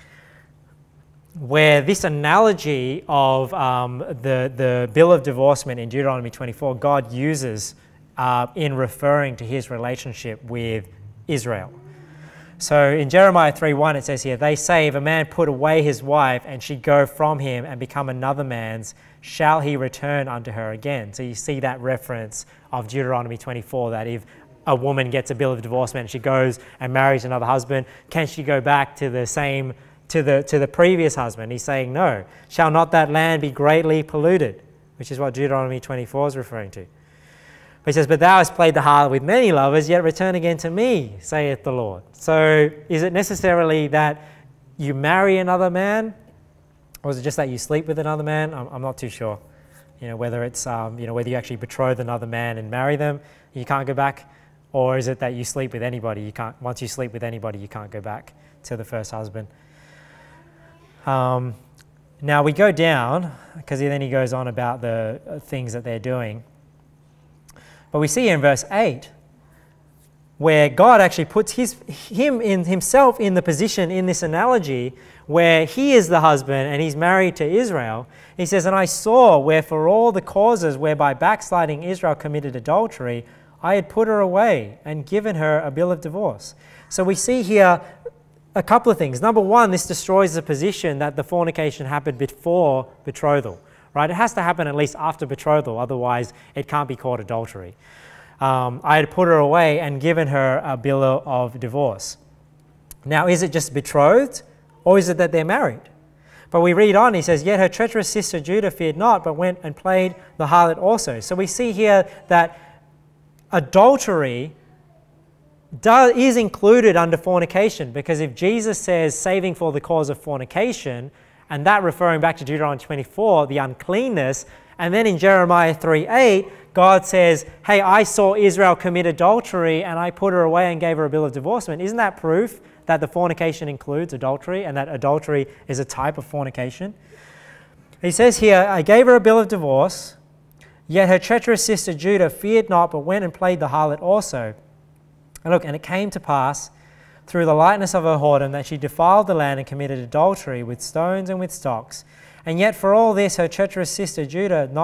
where this analogy of um, the, the bill of divorcement in Deuteronomy twenty-four, God uses uh, in referring to his relationship with Israel. So in Jeremiah three one, it says here, they say, if a man put away his wife and she go from him and become another man's, shall he return unto her again? So you see that reference of Deuteronomy twenty-four, that if a woman gets a bill of divorcement and she goes and marries another husband, can she go back to the same, to the, to the previous husband? He's saying, no. Shall not that land be greatly polluted? Which is what Deuteronomy twenty-four is referring to. But he says, but thou hast played the harlot with many lovers, yet return again to me, saith the Lord. So is it necessarily that you marry another man? Or is it just that you sleep with another man? I'm, I'm not too sure. You know, whether it's, um, you know, whether you actually betroth another man and marry them, you can't go back. Or is it that you sleep with anybody? You can't, once you sleep with anybody, you can't go back to the first husband. Um, now we go down, because then he goes on about the things that they're doing. But we see in verse eight, where God actually puts his, him in himself in the position in this analogy where he is the husband and he's married to Israel. He says, and I saw where for all the causes whereby backsliding Israel committed adultery, I had put her away and given her a bill of divorce. So we see here a couple of things. Number one, this destroys the position that the fornication happened before betrothal. Right? It has to happen at least after betrothal, otherwise it can't be called adultery. Um, I had put her away and given her a bill of divorce. Now, is it just betrothed, or is it that they're married? But we read on, he says, yet her treacherous sister Judah feared not, but went and played the harlot also. So we see here that adultery does, is included under fornication, because if Jesus says saving for the cause of fornication, and that referring back to Deuteronomy twenty-four, the uncleanness, and then in Jeremiah three eight, God says, hey, I saw Israel commit adultery and I put her away and gave her a bill of divorcement. Isn't that proof that the fornication includes adultery and that adultery is a type of fornication? He says here, I gave her a bill of divorce, yet her treacherous sister Judah feared not, but went and played the harlot also. And look, and it came to pass through the lightness of her whoredom that she defiled the land and committed adultery with stones and with stocks. And yet for all this her treacherous sister Judah not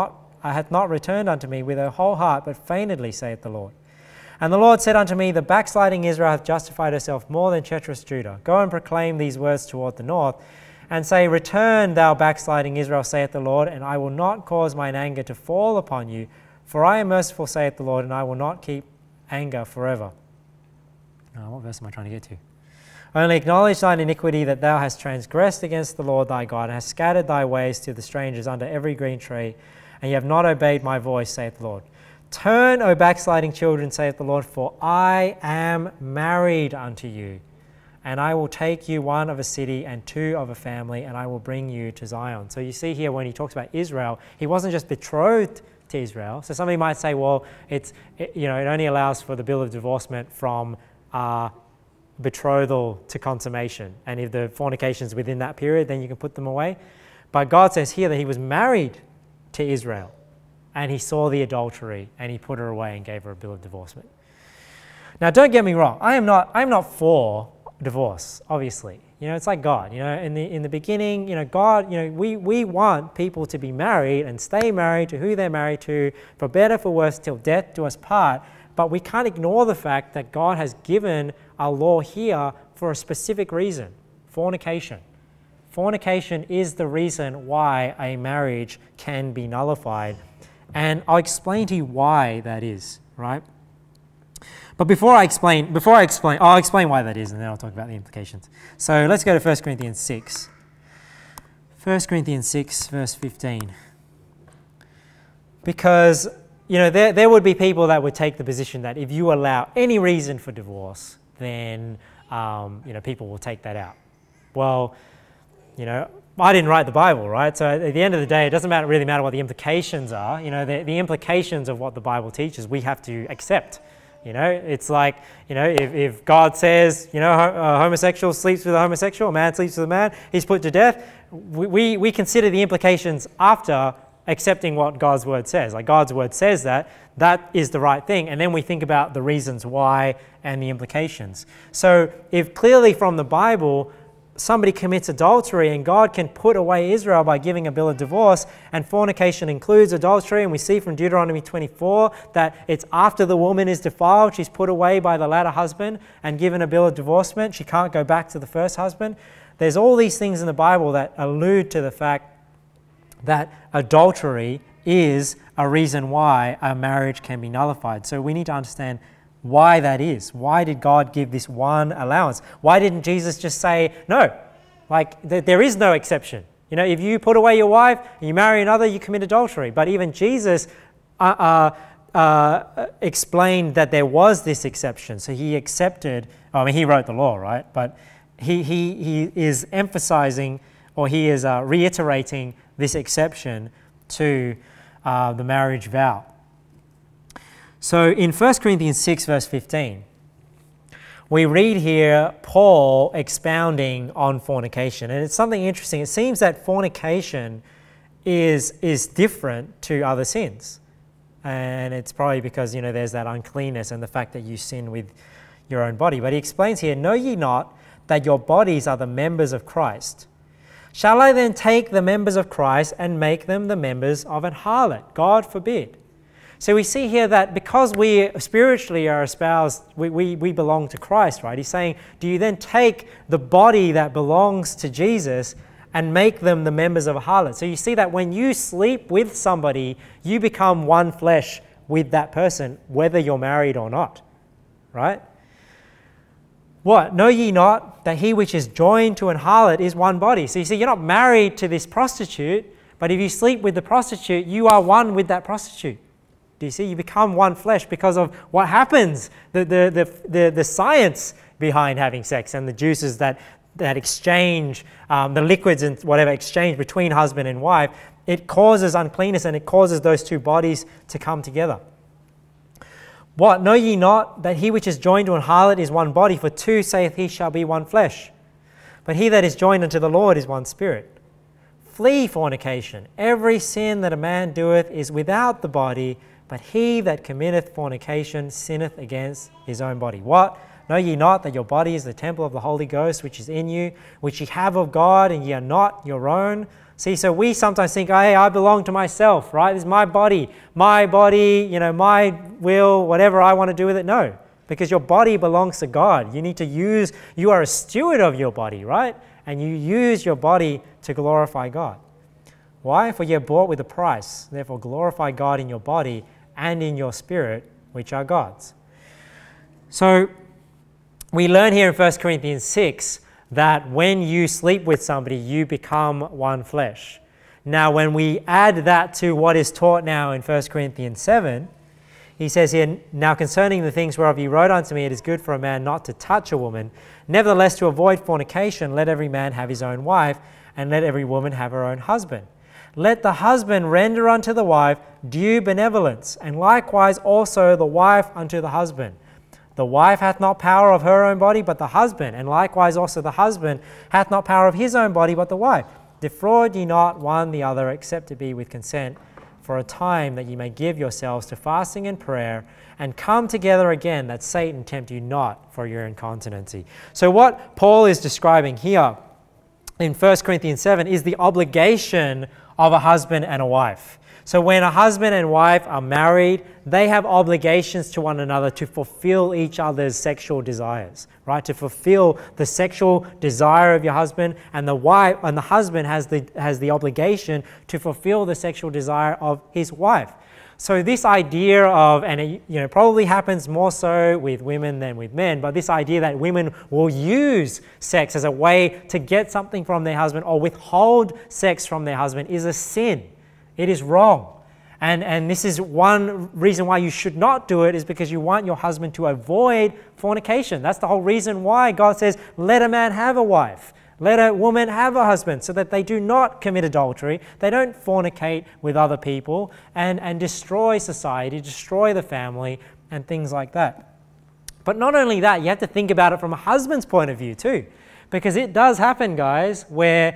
hath not returned unto me with her whole heart, but feignedly, saith the Lord. And the Lord said unto me, the backsliding Israel hath justified herself more than treacherous Judah. Go and proclaim these words toward the north, and say, return, thou backsliding Israel, saith the Lord, and I will not cause mine anger to fall upon you, for I am merciful, saith the Lord, and I will not keep anger forever. Oh, what verse am I trying to get to? Only acknowledge thine iniquity, that thou hast transgressed against the Lord thy God, and hast scattered thy ways to the strangers under every green tree, and ye have not obeyed my voice, saith the Lord. Turn, O backsliding children, saith the Lord, for I am married unto you, and I will take you one of a city and two of a family, and I will bring you to Zion. So you see here when he talks about Israel, he wasn't just betrothed to Israel. So somebody might say, well, it's it, you know it only allows for the bill of divorcement from uh, betrothal to consummation, and if the fornication is within that period, then you can put them away. But God says here that he was married to Israel, and he saw the adultery, and he put her away and gave her a bill of divorcement. Now, don't get me wrong. I am not. I'm not for divorce. Obviously, you know, it's like God. You know, in the in the beginning, you know, God. You know, we we want people to be married and stay married to who they're married to, for better, for worse, till death do us part. But we can't ignore the fact that God has given a law here for a specific reason: fornication. Fornication is the reason why a marriage can be nullified. And I'll explain to you why that is, right? But before I explain, before I explain, I'll explain why that is, and then I'll talk about the implications. So let's go to First Corinthians six. First Corinthians six, verse fifteen. Because, you know, there, there would be people that would take the position that if you allow any reason for divorce, then, um, you know, people will take that out. Well, you know, I didn't write the Bible, right? So at the end of the day, it doesn't matter, really matter what the implications are. You know, the, the implications of what the Bible teaches, we have to accept. You know, it's like, you know, if, if God says, you know, a homosexual sleeps with a homosexual, a man sleeps with a man, he's put to death, we, we, we consider the implications after accepting what God's word says. Like, God's word says that, that is the right thing, and then we think about the reasons why and the implications. So if clearly from the Bible, somebody commits adultery and God can put away Israel by giving a bill of divorce, and fornication includes adultery, and we see from Deuteronomy twenty-four that it's after the woman is defiled, she's put away by the latter husband and given a bill of divorcement. She can't go back to the first husband. There's all these things in the Bible that allude to the fact that adultery is a reason why a marriage can be nullified. So we need to understand why that is. Why did God give this one allowance? Why didn't Jesus just say, no, like th there is no exception. You know, if you put away your wife and you marry another, you commit adultery. But even Jesus uh, uh, uh, explained that there was this exception. So he accepted, I mean, he wrote the law, right? But he, he, he is emphasizing, or he is uh, reiterating this exception to uh, the marriage vow. So in First Corinthians six, verse fifteen, we read here Paul expounding on fornication. And it's something interesting. It seems that fornication is, is different to other sins. And it's probably because, you know, there's that uncleanness and the fact that you sin with your own body. But he explains here, know ye not that your bodies are the members of Christ? Shall I then take the members of Christ and make them the members of an harlot? God forbid. So we see here that because we spiritually are espoused, we, we, we belong to Christ, right? He's saying, do you then take the body that belongs to Jesus and make them the members of a harlot? So you see that when you sleep with somebody, you become one flesh with that person, whether you're married or not, right? What? Know ye not that he which is joined to an harlot is one body? So you see, you're not married to this prostitute, but if you sleep with the prostitute, you are one with that prostitute. Do you see? You become one flesh because of what happens, the, the, the, the, the science behind having sex and the juices that, that exchange, um, the liquids and whatever exchange between husband and wife. It causes uncleanness and it causes those two bodies to come together. What? Know ye not that he which is joined to an harlot is one body? For two, saith he, shall be one flesh. But he that is joined unto the Lord is one spirit. Flee fornication. Every sin that a man doeth is without the body, but he that committeth fornication sinneth against his own body. What? Know ye not that your body is the temple of the Holy Ghost, which is in you, which ye have of God, and ye are not your own? See, so we sometimes think, hey, I belong to myself, right? This is my body, my body, you know, my will, whatever I want to do with it. No, because your body belongs to God. You need to use, you are a steward of your body, right? And you use your body to glorify God. Why? For ye are bought with a price. Therefore glorify God in your body and in your spirit, which are God's. So we learn here in First Corinthians six that when you sleep with somebody, you become one flesh. Now, when we add that to what is taught now in First Corinthians seven, he says here, now concerning the things whereof ye wrote unto me, it is good for a man not to touch a woman. Nevertheless, to avoid fornication, let every man have his own wife, and let every woman have her own husband. Let the husband render unto the wife due benevolence, and likewise also the wife unto the husband. The wife hath not power of her own body, but the husband, and likewise also the husband hath not power of his own body, but the wife. Defraud ye not one the other, except to be with consent, for a time, that ye may give yourselves to fasting and prayer, and come together again, that Satan tempt you not for your incontinency. So what Paul is describing here in First Corinthians seven is the obligation of a husband and a wife. So when a husband and wife are married, they have obligations to one another to fulfill each other's sexual desires, right? To fulfill the sexual desire of your husband, and the wife and the husband has the has the obligation to fulfill the sexual desire of his wife. So this idea of, and it, you know, probably happens more so with women than with men, but this idea that women will use sex as a way to get something from their husband or withhold sex from their husband is a sin. It is wrong. And, and this is one reason why you should not do it, is because you want your husband to avoid fornication. That's the whole reason why God says, let a man have a wife. Let a woman have a husband, so that they do not commit adultery. They don't fornicate with other people and, and destroy society, destroy the family, and things like that. But not only that, you have to think about it from a husband's point of view too. Because it does happen, guys, where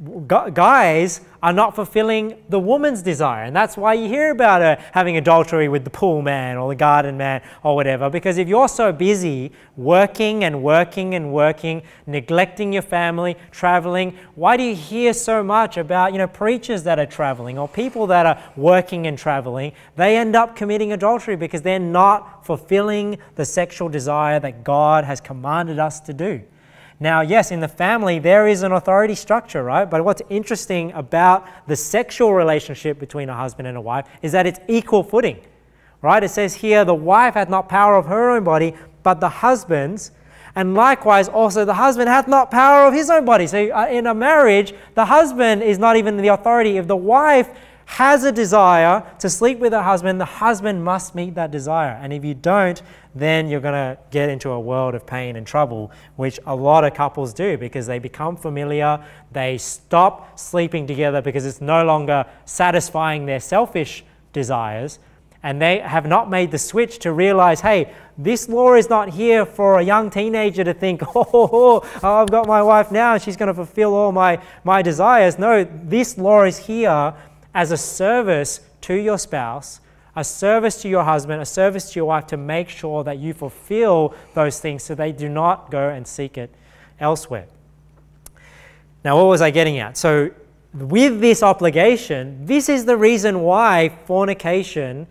guys are not fulfilling the woman's desire, and that's why you hear about her having adultery with the pool man or the garden man or whatever. Because if you're so busy working and working and working, neglecting your family, traveling, why do you hear so much about, you know, preachers that are traveling or people that are working and traveling? They end up committing adultery because they're not fulfilling the sexual desire that God has commanded us to do. Now, yes, in the family, there is an authority structure, right? But what's interesting about the sexual relationship between a husband and a wife is that it's equal footing, right? It says here, the wife hath not power of her own body, but the husband's, and likewise also the husband hath not power of his own body. So uh, in a marriage, the husband is not even the authority. If the wife has a desire to sleep with her husband, the husband must meet that desire. And if you don't, then you're going to get into a world of pain and trouble, which a lot of couples do, because they become familiar, they stop sleeping together because it's no longer satisfying their selfish desires, and they have not made the switch to realize, hey, this law is not here for a young teenager to think, oh, oh, oh I've got my wife now and she's going to fulfill all my, my desires. No, this law is here as a service to your spouse, a service to your husband, a service to your wife, to make sure that you fulfill those things so they do not go and seek it elsewhere. Now, what was I getting at? So with this obligation, this is the reason why fornication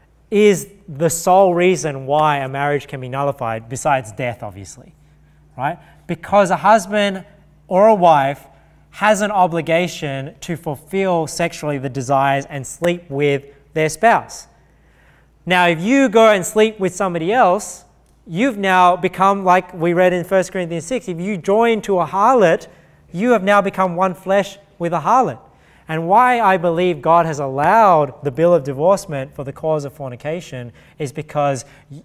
is the sole reason why a marriage can be nullified, besides death, obviously, right? Because a husband or a wife has an obligation to fulfill sexually the desires and sleep with their spouse. Now, if you go and sleep with somebody else, you've now become, like we read in First Corinthians six, if you join to a harlot, you have now become one flesh with a harlot. And why I believe God has allowed the bill of divorcement for the cause of fornication is because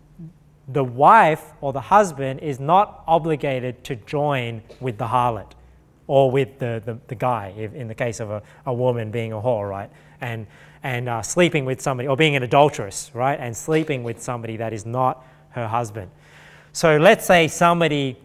the wife or the husband is not obligated to join with the harlot, or with the, the, the guy, if, in the case of a, a woman being a whore, right? And, and uh, sleeping with somebody, or being an adulteress, right? And sleeping with somebody that is not her husband. So let's say somebody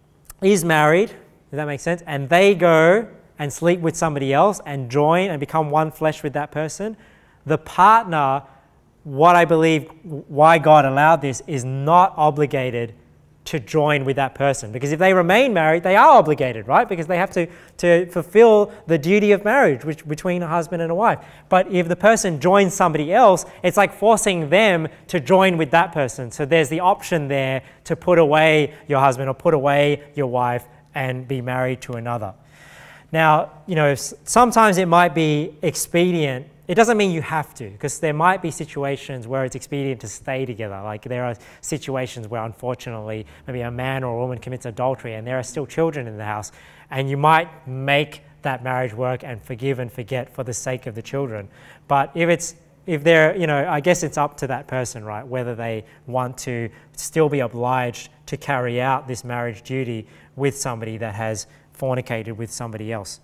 is married, does that make sense? And they go and sleep with somebody else and join and become one flesh with that person. The partner, what I believe, why God allowed this, is not obligated to join with that person. Because if they remain married, they are obligated, right? Because they have to, to fulfill the duty of marriage which, between a husband and a wife. But if the person joins somebody else, it's like forcing them to join with that person. So there's the option there to put away your husband or put away your wife and be married to another. Now, you know, sometimes it might be expedient. It doesn't mean you have to, because there might be situations where it's expedient to stay together. Like there are situations where, unfortunately, maybe a man or a woman commits adultery and there are still children in the house, and you might make that marriage work and forgive and forget for the sake of the children. But if it's, if they're, you know, I guess it's up to that person, right, whether they want to still be obliged to carry out this marriage duty with somebody that has fornicated with somebody else.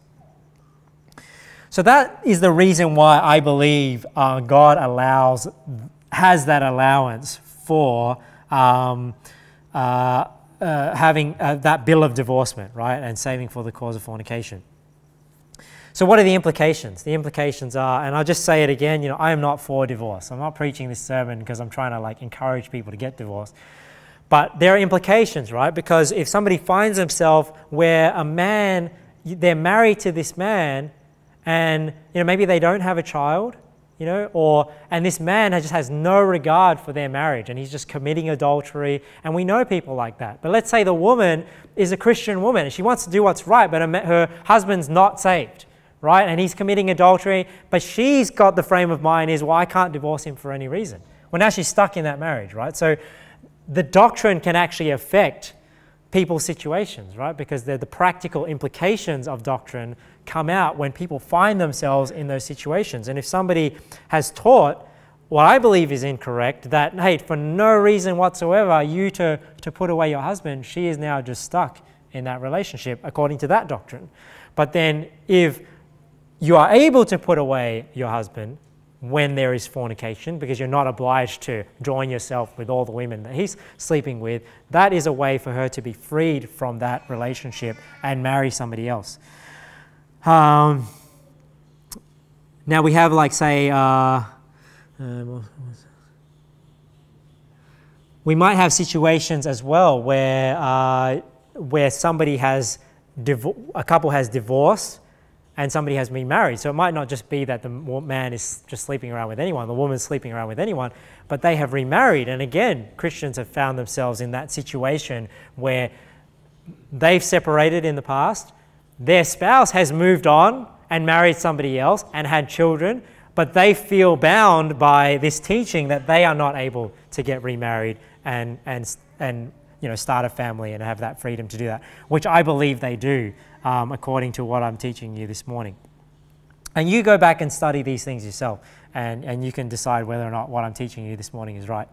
So that is the reason why I believe uh, God allows, has that allowance for um, uh, uh, having uh, that bill of divorcement, right, and saving for the cause of fornication. So what are the implications? The implications are, and I'll just say it again, you know, I am not for divorce. I'm not preaching this sermon because I'm trying to like encourage people to get divorced. But there are implications, right? Because if somebody finds themselves where a man, they're married to this man, and you know maybe they don't have a child, you know, or and this man just has no regard for their marriage, and he's just committing adultery, and we know people like that. But let's say the woman is a Christian woman, and she wants to do what's right, but her, her husband's not saved, right? And he's committing adultery, but she's got the frame of mind is, well, I can't divorce him for any reason. Well, now she's stuck in that marriage, right? So the doctrine can actually affect people's situations, right? Because the, the practical implications of doctrine come out when people find themselves in those situations. And if somebody has taught what I believe is incorrect, that, hey, for no reason whatsoever, you to, to put away your husband, she is now just stuck in that relationship according to that doctrine. But then if you are able to put away your husband when there is fornication, because you're not obliged to join yourself with all the women that he's sleeping with, that is a way for her to be freed from that relationship and marry somebody else. Um, now we have, like, say, uh, uh, we might have situations as well where uh, where somebody has, a couple has divorced and somebody has been married. So it might not just be that the man is just sleeping around with anyone, the woman's sleeping around with anyone, but they have remarried. And again, Christians have found themselves in that situation where they've separated in the past, their spouse has moved on and married somebody else and had children, but they feel bound by this teaching that they are not able to get remarried and, and, and you know, start a family and have that freedom to do that, which I believe they do. Um, according to what I'm teaching you this morning. And you go back and study these things yourself, and, and you can decide whether or not what I'm teaching you this morning is right.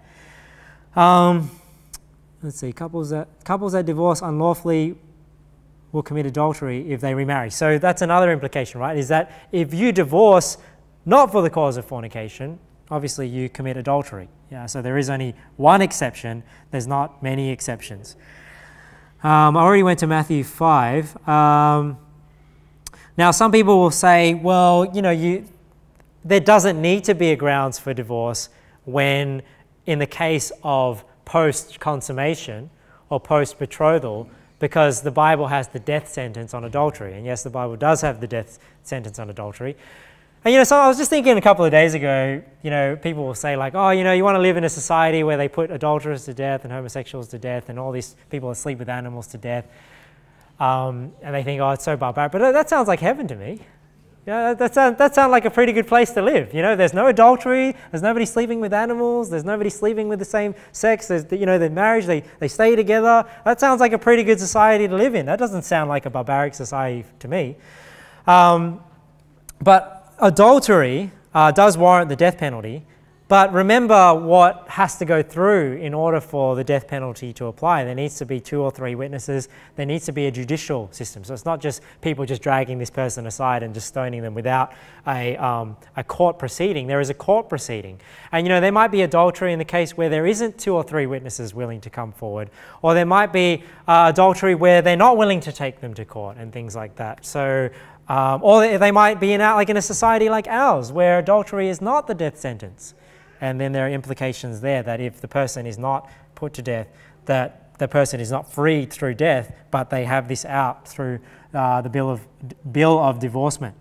Um, let's see, couples that, couples that divorce unlawfully will commit adultery if they remarry. So that's another implication, right? Is that if you divorce not for the cause of fornication, obviously you commit adultery. Yeah, so there is only one exception, there's not many exceptions. Um, I already went to Matthew five. Um, now, some people will say, well, you know, you, there doesn't need to be a grounds for divorce when, in the case of post-consummation or post-betrothal, because the Bible has the death sentence on adultery. And yes, the Bible does have the death sentence on adultery. And, you know, so I was just thinking a couple of days ago, you know, people will say like, oh, you know, you want to live in a society where they put adulterers to death and homosexuals to death and all these people that sleep with animals to death. Um, and they think, oh, it's so barbaric. But that sounds like heaven to me. Yeah, that sounds that sounds like a pretty good place to live. You know, there's no adultery, there's nobody sleeping with animals, there's nobody sleeping with the same sex, there's, you know, they're marriage, they, they stay together. That sounds like a pretty good society to live in. That doesn't sound like a barbaric society to me. Um, but adultery uh, does warrant the death penalty, but remember what has to go through in order for the death penalty to apply. There needs to be two or three witnesses. There needs to be a judicial system. So it's not just people just dragging this person aside and just stoning them without a, um, a court proceeding. There is a court proceeding. And you know, there might be adultery in the case where there isn't two or three witnesses willing to come forward. Or there might be uh, adultery where they're not willing to take them to court and things like that. So Um, or they might be in, like in a society like ours, where adultery is not the death sentence. And then there are implications there that if the person is not put to death, that the person is not freed through death, but they have this out through uh, the bill of bill of divorcement.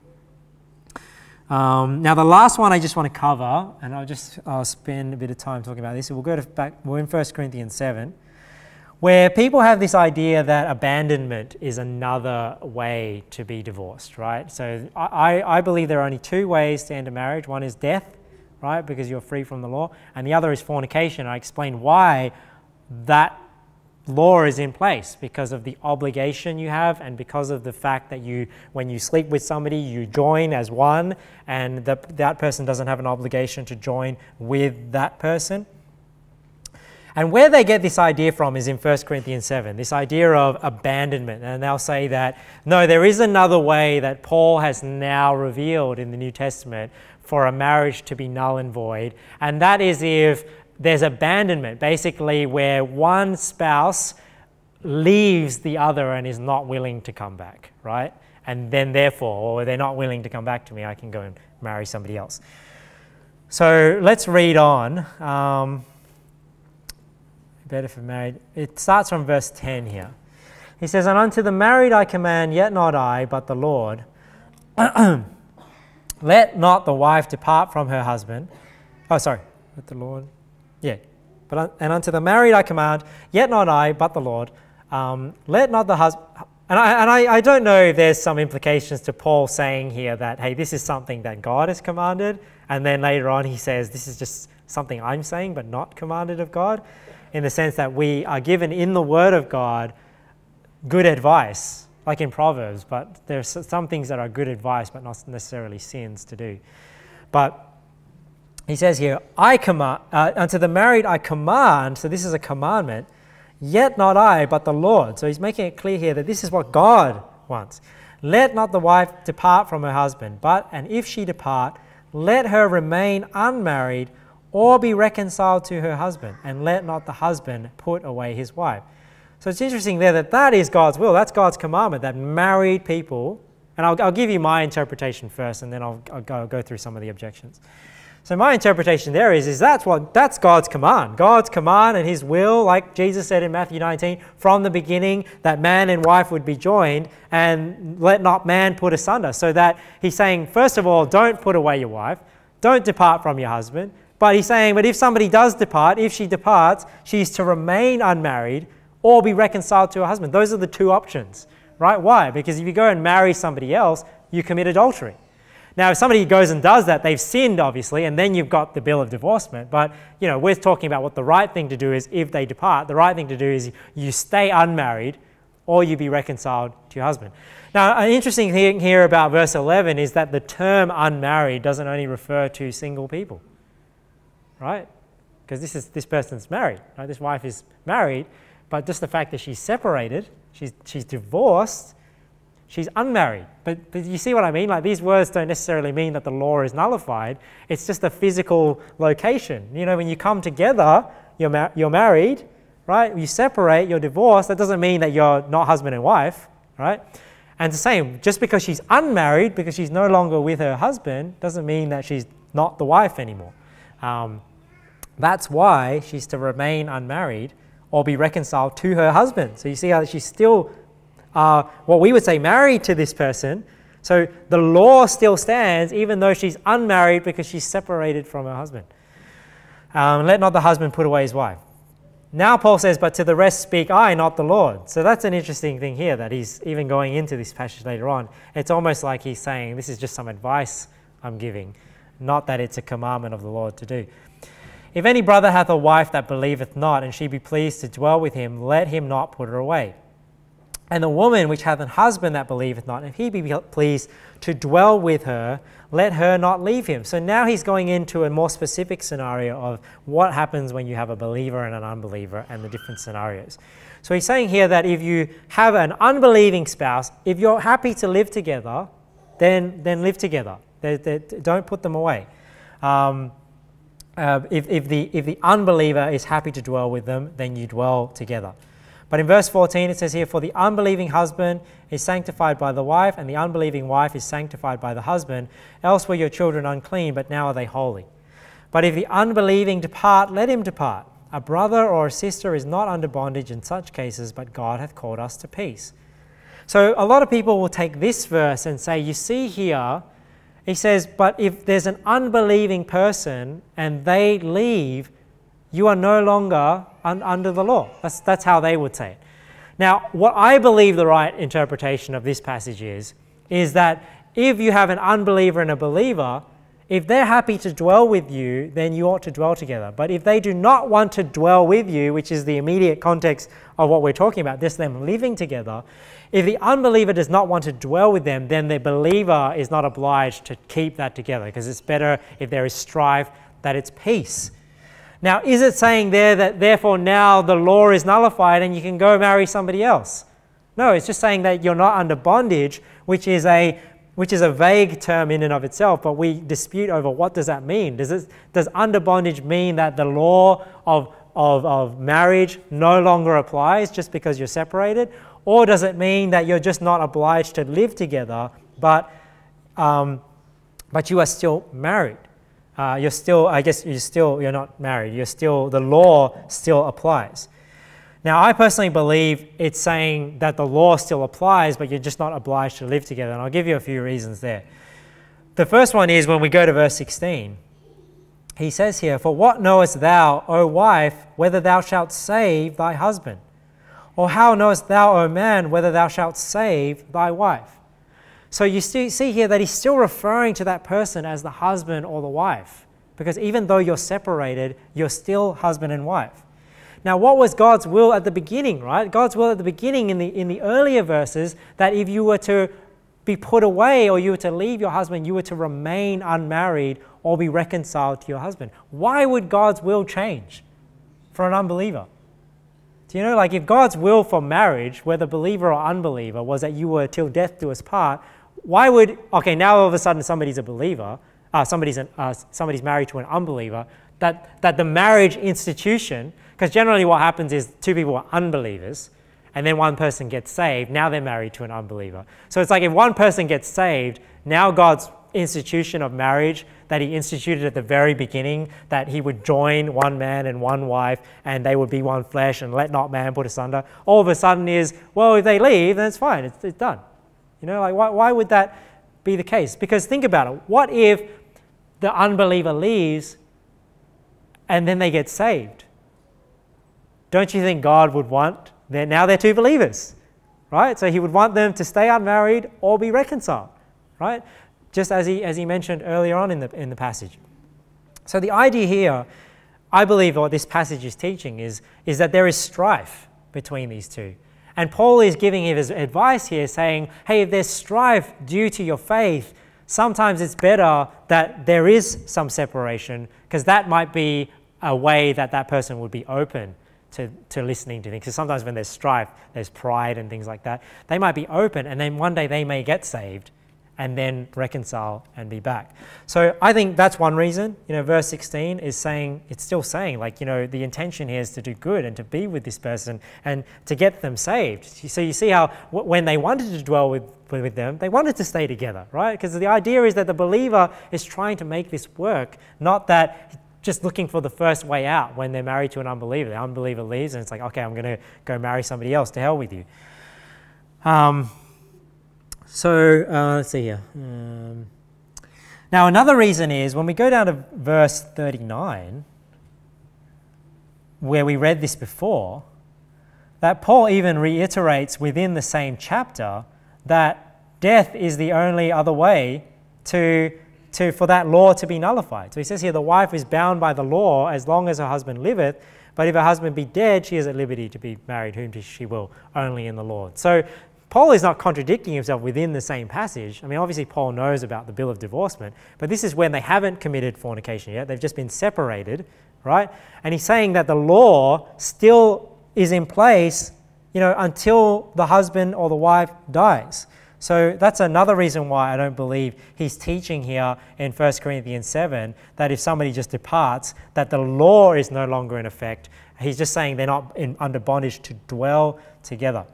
Um, now, the last one I just want to cover, and I'll just I'll spend a bit of time talking about this. So we'll go to back. We're in First Corinthians seven, where people have this idea that abandonment is another way to be divorced, right? So I, I believe there are only two ways to end a marriage. One is death, right, because you're free from the law, and the other is fornication. I explain why that law is in place, because of the obligation you have and because of the fact that you, when you sleep with somebody, you join as one, and the, that person doesn't have an obligation to join with that person. And where they get this idea from is in First Corinthians seven, this idea of abandonment. And they'll say that, no, there is another way that Paul has now revealed in the New Testament for a marriage to be null and void, and that is if there's abandonment, basically where one spouse leaves the other and is not willing to come back, right? And then therefore, or they're not willing to come back to me, I can go and marry somebody else. So let's read on. Um, better for married. It starts from verse ten here. He says, "And unto the married I command, yet not I, but the Lord. Let not the wife depart from her husband." Oh, sorry. Let the Lord... Yeah, but and unto the married I command, yet not I, but the Lord. Um, let not the husband, and I and I, I don't know if there's some implications to Paul saying here that, hey, this is something that God has commanded, and then later on he says this is just something I'm saying, but not commanded of God, in the sense that we are given in the Word of God good advice, like in Proverbs, but there's some things that are good advice, but not necessarily sins to do. But he says here, I command, uh, unto the married I command, so this is a commandment, yet not I, but the Lord. So he's making it clear here that this is what God wants. Let not the wife depart from her husband, but, and if she depart, let her remain unmarried or be reconciled to her husband, and let not the husband put away his wife. So it's interesting there that that is God's will. That's God's commandment, that married people, and I'll, I'll give you my interpretation first, and then I'll, I'll, go, I'll go through some of the objections. So my interpretation there is, is that's what that's God's command. God's command and his will, like Jesus said in Matthew nineteen, from the beginning, that man and wife would be joined, and let not man put asunder. So that he's saying, first of all, don't put away your wife, don't depart from your husband. But he's saying, but if somebody does depart, if she departs, she's to remain unmarried or be reconciled to her husband. Those are the two options, right? Why? Because if you go and marry somebody else, you commit adultery. Now, if somebody goes and does that, they've sinned, obviously, and then you've got the bill of divorcement. But, you know, we're talking about what the right thing to do is if they depart. The right thing to do is you stay unmarried or you be reconciled to your husband. Now, an interesting thing here about verse eleven is that the term unmarried doesn't only refer to single people, right? Because this is this person's married, right? This wife is married, but just the fact that she's separated, she's, she's divorced, she's unmarried. But, but you see what I mean? Like, these words don't necessarily mean that the law is nullified. It's just a physical location. You know, when you come together, you're, ma you're married, right? You separate, you're divorced. That doesn't mean that you're not husband and wife, right? And the same, just because she's unmarried, because she's no longer with her husband, doesn't mean that she's not the wife anymore. Um, that's why she's to remain unmarried or be reconciled to her husband. So you see how she's still Uh, what we would say married to this person. So the law still stands even though she's unmarried because she's separated from her husband. Um, let not the husband put away his wife. Now Paul says, but to the rest speak I, not the Lord. So that's an interesting thing here, that he's even going into this passage later on. It's almost like he's saying, this is just some advice I'm giving, not that it's a commandment of the Lord to do. If any brother hath a wife that believeth not, and she be pleased to dwell with him, let him not put her away. And the woman which hath an husband that believeth not, if he be pleased to dwell with her, let her not leave him. So now he's going into a more specific scenario of what happens when you have a believer and an unbeliever and the different scenarios. So he's saying here that if you have an unbelieving spouse, if you're happy to live together, then, then live together. They, they, don't put them away. Um, uh, if, if, the, if the unbeliever is happy to dwell with them, then you dwell together. But in verse fourteen it says here, for the unbelieving husband is sanctified by the wife, and the unbelieving wife is sanctified by the husband. Else were your children unclean, but now are they holy. But if the unbelieving depart, let him depart. A brother or a sister is not under bondage in such cases, but God hath called us to peace. So a lot of people will take this verse and say, you see here, he says, but if there's an unbelieving person and they leave, you are no longer un- under the law. That's, that's how they would say it. Now, what I believe the right interpretation of this passage is, is that if you have an unbeliever and a believer, if they're happy to dwell with you, then you ought to dwell together. But if they do not want to dwell with you, which is the immediate context of what we're talking about, this them living together, if the unbeliever does not want to dwell with them, then the believer is not obliged to keep that together, because it's better if there is strife that it's peace. Now, is it saying there that therefore now the law is nullified and you can go marry somebody else? No, it's just saying that you're not under bondage, which is a which is a vague term in and of itself, but we dispute over what does that mean. Does it, does under bondage mean that the law of, of, of marriage no longer applies just because you're separated? Or does it mean that you're just not obliged to live together, but, um, but you are still married? Uh, you're still, I guess you're still, you're not married, you're still, the law still applies. Now, I personally believe it's saying that the law still applies, but you're just not obliged to live together. And I'll give you a few reasons there. The first one is when we go to verse sixteen. He says here, for what knowest thou, O wife, whether thou shalt save thy husband? Or how knowest thou, O man, whether thou shalt save thy wife? So you see here that he's still referring to that person as the husband or the wife, because even though you're separated, you're still husband and wife. Now, what was God's will at the beginning, right? God's will at the beginning in the, in the earlier verses, that if you were to be put away or you were to leave your husband, you were to remain unmarried or be reconciled to your husband. Why would God's will change for an unbeliever? Do you know, like if God's will for marriage, whether believer or unbeliever, was that you were till death do us part, why would, okay, now all of a sudden somebody's a believer, uh, somebody's, an, uh, somebody's married to an unbeliever, that, that the marriage institution, because generally what happens is two people are unbelievers and then one person gets saved, now they're married to an unbeliever. So it's like if one person gets saved, now God's institution of marriage that he instituted at the very beginning, that he would join one man and one wife and they would be one flesh and let not man put asunder, all of a sudden is, well, if they leave, then it's fine, it's, it's done. You know, like why, why would that be the case? Because think about it, what if the unbeliever leaves and then they get saved? Don't you think God would want, they're, now they're two believers, right? So he would want them to stay unmarried or be reconciled, right? Just as he, as he mentioned earlier on in the, in the passage. So the idea here, I believe what this passage is teaching is, is that there is strife between these two. And Paul is giving his advice here saying, hey, if there's strife due to your faith, sometimes it's better that there is some separation, because that might be a way that that person would be open To, to listening to things. Because sometimes when there's strife, there's pride and things like that. They might be open and then one day they may get saved and then reconcile and be back. So I think that's one reason. You know, verse sixteen is saying, it's still saying like, you know, the intention here is to do good and to be with this person and to get them saved. So you see how w- when they wanted to dwell with, with them, they wanted to stay together, right? Because the idea is that the believer is trying to make this work, not that just looking for the first way out when they're married to an unbeliever. The unbeliever leaves and it's like, okay, I'm going to go marry somebody else, to hell with you. Um, so uh, let's see here. Um, now another reason is when we go down to verse thirty-nine, where we read this before, that Paul even reiterates within the same chapter that death is the only other way to To, for that law to be nullified. So he says here, the wife is bound by the law as long as her husband liveth, but if her husband be dead, she is at liberty to be married whom she will, only in the Lord. So Paul is not contradicting himself within the same passage. I mean, obviously Paul knows about the bill of divorcement, but this is when they haven't committed fornication yet. They've just been separated, right? And he's saying that the law still is in place, you know, until the husband or the wife dies. So that's another reason why I don't believe he's teaching here in First Corinthians seven that if somebody just departs, that the law is no longer in effect. He's just saying they're not in, under bondage to dwell together.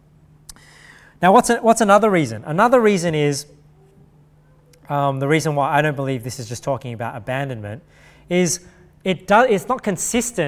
Now, what's a, what's another reason? Another reason is, um, the reason why I don't believe this is just talking about abandonment, is it does, it's not consistent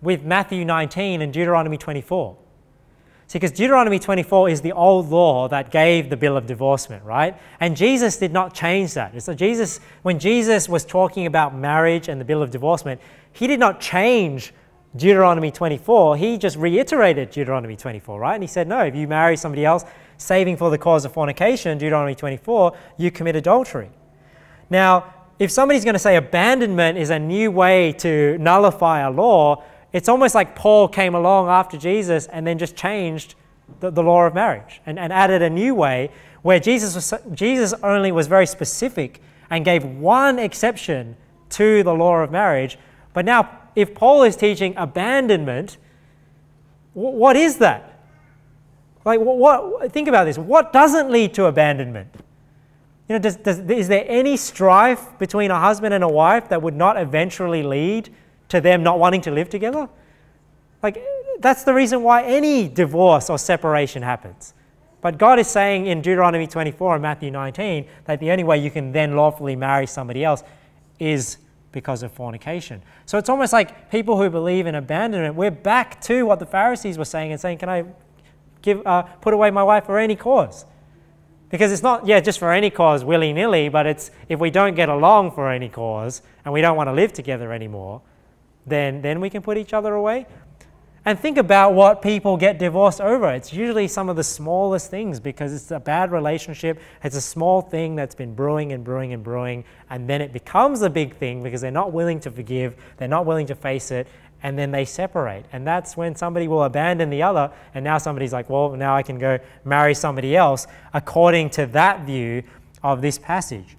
with Matthew nineteen and Deuteronomy twenty-four? See, because Deuteronomy twenty-four is the old law that gave the bill of divorcement, right? And Jesus did not change that. So Jesus, when Jesus was talking about marriage and the bill of divorcement, he did not change Deuteronomy twenty-four. He just reiterated Deuteronomy twenty-four, right? And he said, no, if you marry somebody else, saving for the cause of fornication, Deuteronomy twenty-four, you commit adultery. Now, if somebody's going to say abandonment is a new way to nullify a law, it's almost like Paul came along after Jesus and then just changed the, the law of marriage and, and added a new way where Jesus, was, Jesus only was very specific and gave one exception to the law of marriage. But now, if Paul is teaching abandonment, w- what is that? Like, what, what? Think about this. What doesn't lead to abandonment? You know, does, does, is there any strife between a husband and a wife that would not eventually lead to them not wanting to live together? Like, that's the reason why any divorce or separation happens. But God is saying in Deuteronomy twenty-four and Matthew nineteen that the only way you can then lawfully marry somebody else is because of fornication. So it's almost like people who believe in abandonment, we're back to what the Pharisees were saying and saying, can I give, uh, put away my wife for any cause? Because it's not, yeah, just for any cause, willy-nilly, but it's if we don't get along for any cause and we don't want to live together anymore, then, then we can put each other away. And think about what people get divorced over. It's usually some of the smallest things because it's a bad relationship. It's a small thing that's been brewing and brewing and brewing, and then it becomes a big thing because they're not willing to forgive, they're not willing to face it, and then they separate. And that's when somebody will abandon the other, and now somebody's like, well, now I can go marry somebody else according to that view of this passage.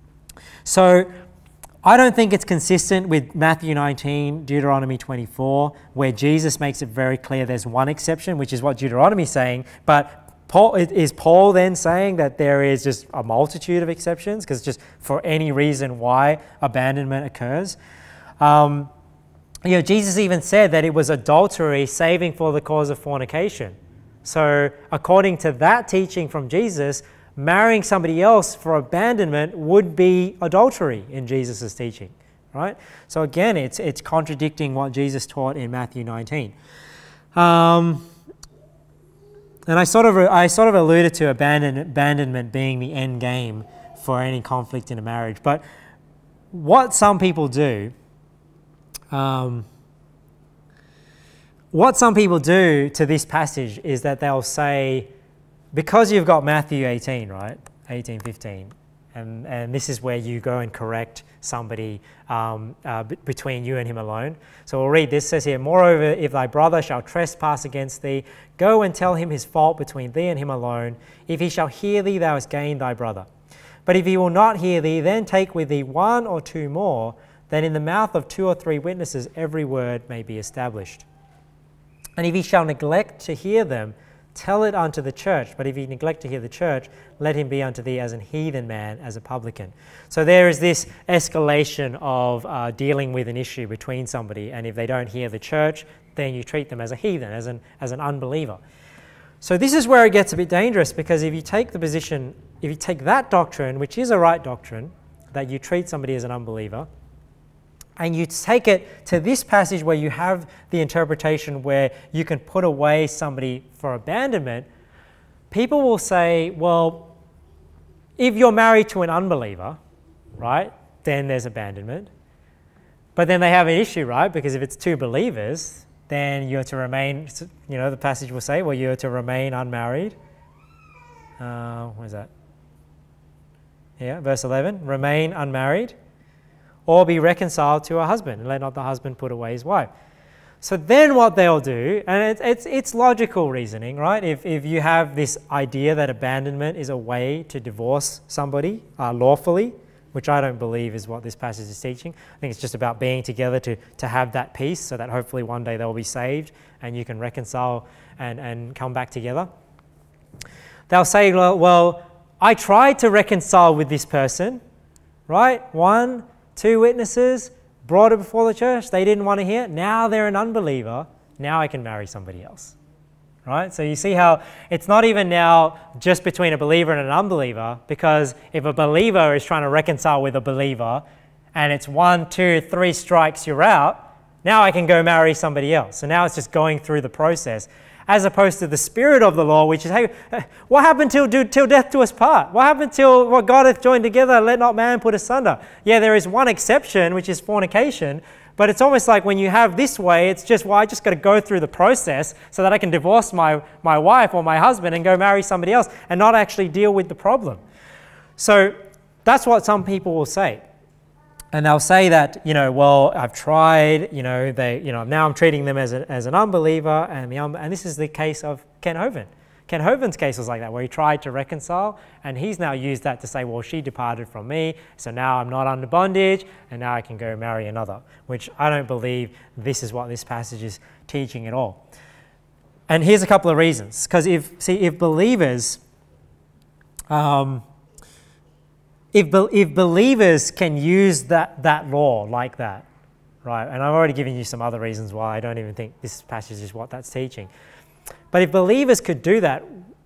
So I don't think it's consistent with Matthew nineteen, Deuteronomy twenty-four, where Jesus makes it very clear there's one exception, which is what Deuteronomy is saying. But Paul, is Paul then saying that there is just a multitude of exceptions, because just for any reason why abandonment occurs? Um, you know, Jesus even said that it was adultery saving for the cause of fornication. So according to that teaching from Jesus, marrying somebody else for abandonment would be adultery in Jesus' teaching, right? So again, it's it's contradicting what Jesus taught in Matthew nineteen. Um, and I sort of I sort of alluded to abandon, abandonment being the end game for any conflict in a marriage. But what some people do, um, what some people do to this passage is that they'll say, because you've got Matthew eighteen, right? eighteen, fifteen, and, and this is where you go and correct somebody um, uh, b- between you and him alone. So we'll read this. It says here, moreover, if thy brother shall trespass against thee, go and tell him his fault between thee and him alone. If he shall hear thee, thou hast gained thy brother. But if he will not hear thee, then take with thee one or two more, that in the mouth of two or three witnesses every word may be established. And if he shall neglect to hear them, tell it unto the church. But if he neglect to hear the church, let him be unto thee as an heathen man, as a publican. So there is this escalation of uh, dealing with an issue between somebody, and if they don't hear the church, then you treat them as a heathen, as an, as an unbeliever. So this is where it gets a bit dangerous, because if you take the position, if you take that doctrine, which is a right doctrine, that you treat somebody as an unbeliever, and you take it to this passage where you have the interpretation where you can put away somebody for abandonment, people will say, well, if you're married to an unbeliever, right, then there's abandonment. But then they have an issue, right, because if it's two believers, then you're to remain, you know, the passage will say, well, you're to remain unmarried. Uh, what is that? Yeah, verse eleven, remain unmarried, or be reconciled to a husband, and let not the husband put away his wife. So then what they'll do, and it's, it's, it's logical reasoning, right? If, if you have this idea that abandonment is a way to divorce somebody uh, lawfully, which I don't believe is what this passage is teaching. I think it's just about being together to, to have that peace so that hopefully one day they'll be saved and you can reconcile and, and come back together. They'll say, well, well, I tried to reconcile with this person, right? One, two witnesses, brought it before the church. They didn't want to hear it. Now they're an unbeliever. Now I can marry somebody else, right? So you see how it's not even now just between a believer and an unbeliever, because if a believer is trying to reconcile with a believer and it's one, two, three strikes, you're out, Now I can go marry somebody else. So now it's just going through the process, as opposed to the spirit of the law, which is, hey, what happened till, till death do us part? What happened till what God hath joined together, let not man put asunder? Yeah, there is one exception, which is fornication, but it's almost like when you have this way, it's just, well, I just got to go through the process so that I can divorce my, my wife or my husband and go marry somebody else and not actually deal with the problem. So that's what some people will say. And they'll say that, you know, well, I've tried, you know, they, you know, now I'm treating them as, a, as an unbeliever, and the un and this is the case of Ken Hovind. Ken Hovind's case was like that, where he tried to reconcile, and he's now used that to say, well, she departed from me, so now I'm not under bondage, and now I can go marry another, which I don't believe this is what this passage is teaching at all. And here's a couple of reasons, because if, see, if believers, um, If, be, if believers can use that, that law like that, right, and I've already given you some other reasons why I don't even think this passage is what that's teaching. But if believers could do that,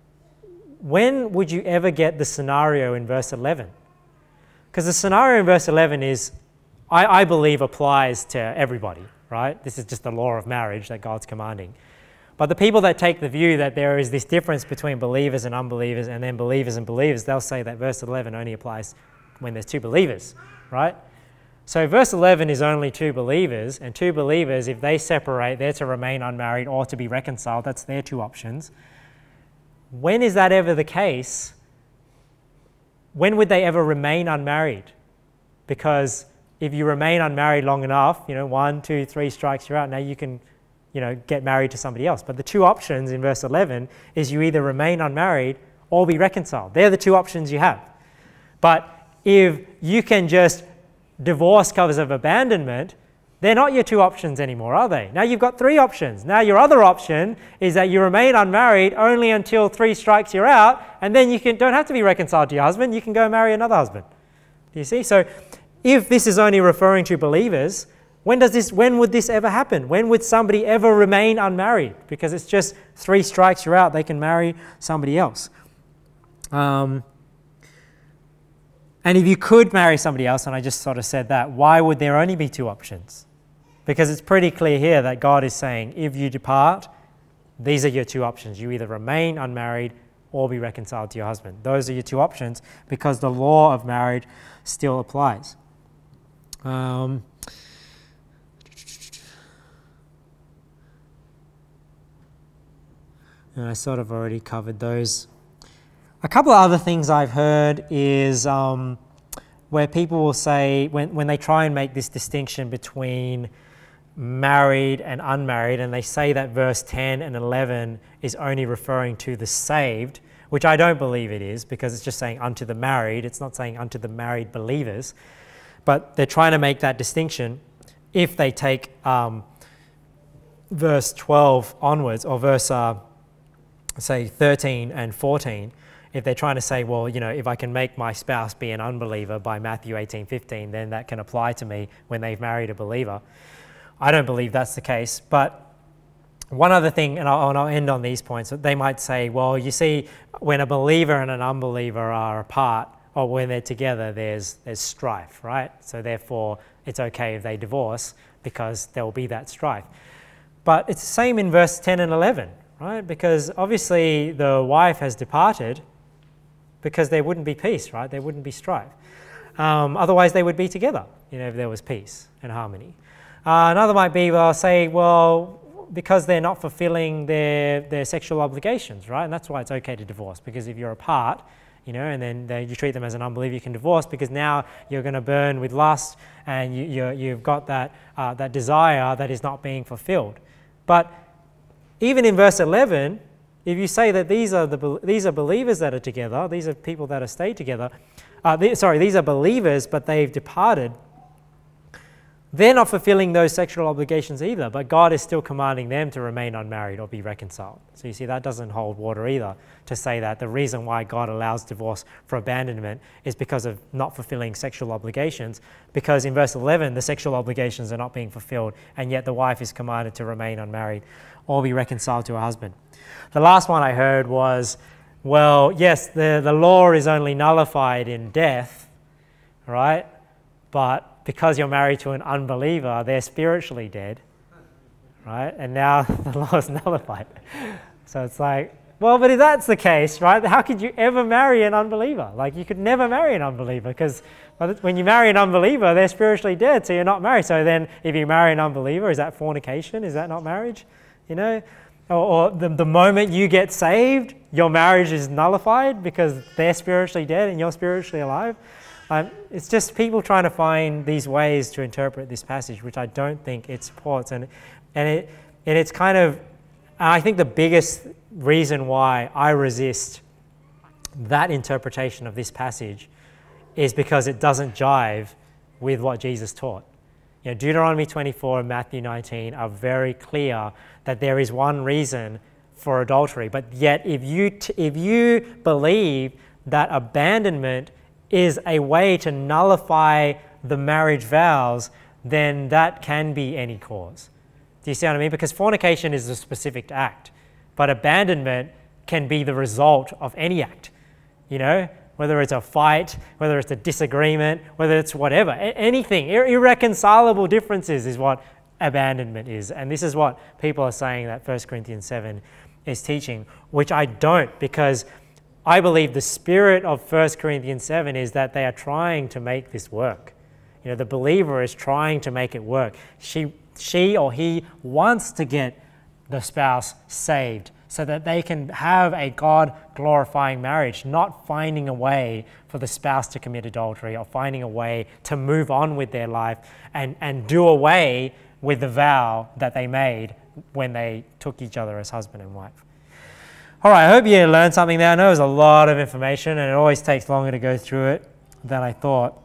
when would you ever get the scenario in verse eleven? Because the scenario in verse eleven is, I, I believe, applies to everybody, right? This is just the law of marriage that God's commanding. But the people that take the view that there is this difference between believers and unbelievers and then believers and believers, they'll say that verse eleven only applies when there's two believers, right? So verse eleven is only two believers, and two believers, if they separate, they're to remain unmarried or to be reconciled. That's their two options. When is that ever the case? When would they ever remain unmarried? Because if you remain unmarried long enough, you know, one, two, three strikes, you're out. Now you can, you know, get married to somebody else. But the two options in verse eleven is you either remain unmarried or be reconciled. They're the two options you have. But if you can just divorce because of abandonment, they're not your two options anymore, are they? Now you've got three options. Now your other option is that you remain unmarried only until three strikes you're out, and then you can, don't have to be reconciled to your husband. You can go marry another husband. Do you see? So if this is only referring to believers, When does this, when would this ever happen? When would somebody ever remain unmarried? Because it's just three strikes, you're out. They can marry somebody else. Um, and if you could marry somebody else, and I just sort of said that, why would there only be two options? Because it's pretty clear here that God is saying, if you depart, these are your two options. You either remain unmarried or be reconciled to your husband. Those are your two options because the law of marriage still applies. Um, And I sort of already covered those. A couple of other things I've heard is um, where people will say, when, when they try and make this distinction between married and unmarried, and they say that verse ten and eleven is only referring to the saved, which I don't believe it is, because it's just saying unto the married. It's not saying unto the married believers. But they're trying to make that distinction if they take um, verse twelve onwards, or verse... Uh, say thirteen and fourteen, if they're trying to say, well, you know, if I can make my spouse be an unbeliever by Matthew eighteen fifteen, then that can apply to me when they've married a believer. I don't believe that's the case. But one other thing, and I'll, and I'll end on these points, they might say, well, you see, when a believer and an unbeliever are apart, or when they're together, there's, there's strife, right? So therefore, it's okay if they divorce because there will be that strife. But it's the same in verse ten and eleven. Right? Because obviously the wife has departed because there wouldn't be peace, right? There wouldn't be strife. Um, otherwise they would be together, you know, if there was peace and harmony. Uh, another might be, well, say, well, because they're not fulfilling their, their sexual obligations, right? And that's why it's okay to divorce, because if you're apart, you know, and then they, you treat them as an unbeliever, you can divorce because now you're going to burn with lust and you, you're, you've got that, uh, that desire that is not being fulfilled. But even in verse eleven, if you say that these are, the, these are believers that are together, these are people that have stayed together, uh, they, sorry, these are believers, but they've departed, they're not fulfilling those sexual obligations either, but God is still commanding them to remain unmarried or be reconciled. So you see, that doesn't hold water either, to say that the reason why God allows divorce for abandonment is because of not fulfilling sexual obligations, because in verse eleven, the sexual obligations are not being fulfilled, and yet the wife is commanded to remain unmarried or be reconciled to her husband. The last one I heard was, well, yes, the, the law is only nullified in death, right? But because you're married to an unbeliever, they're spiritually dead, right? And now the law is nullified. So it's like, well, but if that's the case, right, how could you ever marry an unbeliever? Like, you could never marry an unbeliever, because when you marry an unbeliever, they're spiritually dead, so you're not married. So then if you marry an unbeliever, is that fornication? Is that not marriage? You know? Or, or the, the moment you get saved, your marriage is nullified because they're spiritually dead and you're spiritually alive. Um, it's just people trying to find these ways to interpret this passage, which I don't think it supports. And, and, it, and it's kind of, I think the biggest reason why I resist that interpretation of this passage is because it doesn't jive with what Jesus taught. You know, Deuteronomy twenty-four and Matthew nineteen are very clear that there is one reason for adultery. But yet, if you, t- if you believe that abandonment is a way to nullify the marriage vows, then that can be any cause. Do you see what I mean? Because fornication is a specific act, but abandonment can be the result of any act, you know? Whether it's a fight, whether it's a disagreement, whether it's whatever, a- anything. Ir- irreconcilable differences is what abandonment is. And this is what people are saying that First Corinthians seven is teaching, which I don't, because I believe the spirit of First Corinthians seven is that they are trying to make this work. You know, the believer is trying to make it work. She, she or he wants to get the spouse saved so that they can have a God-glorifying marriage, not finding a way for the spouse to commit adultery or finding a way to move on with their life and, and do away with the vow that they made when they took each other as husband and wife. All right, I hope you learned something there. I know it was a lot of information and it always takes longer to go through it than I thought.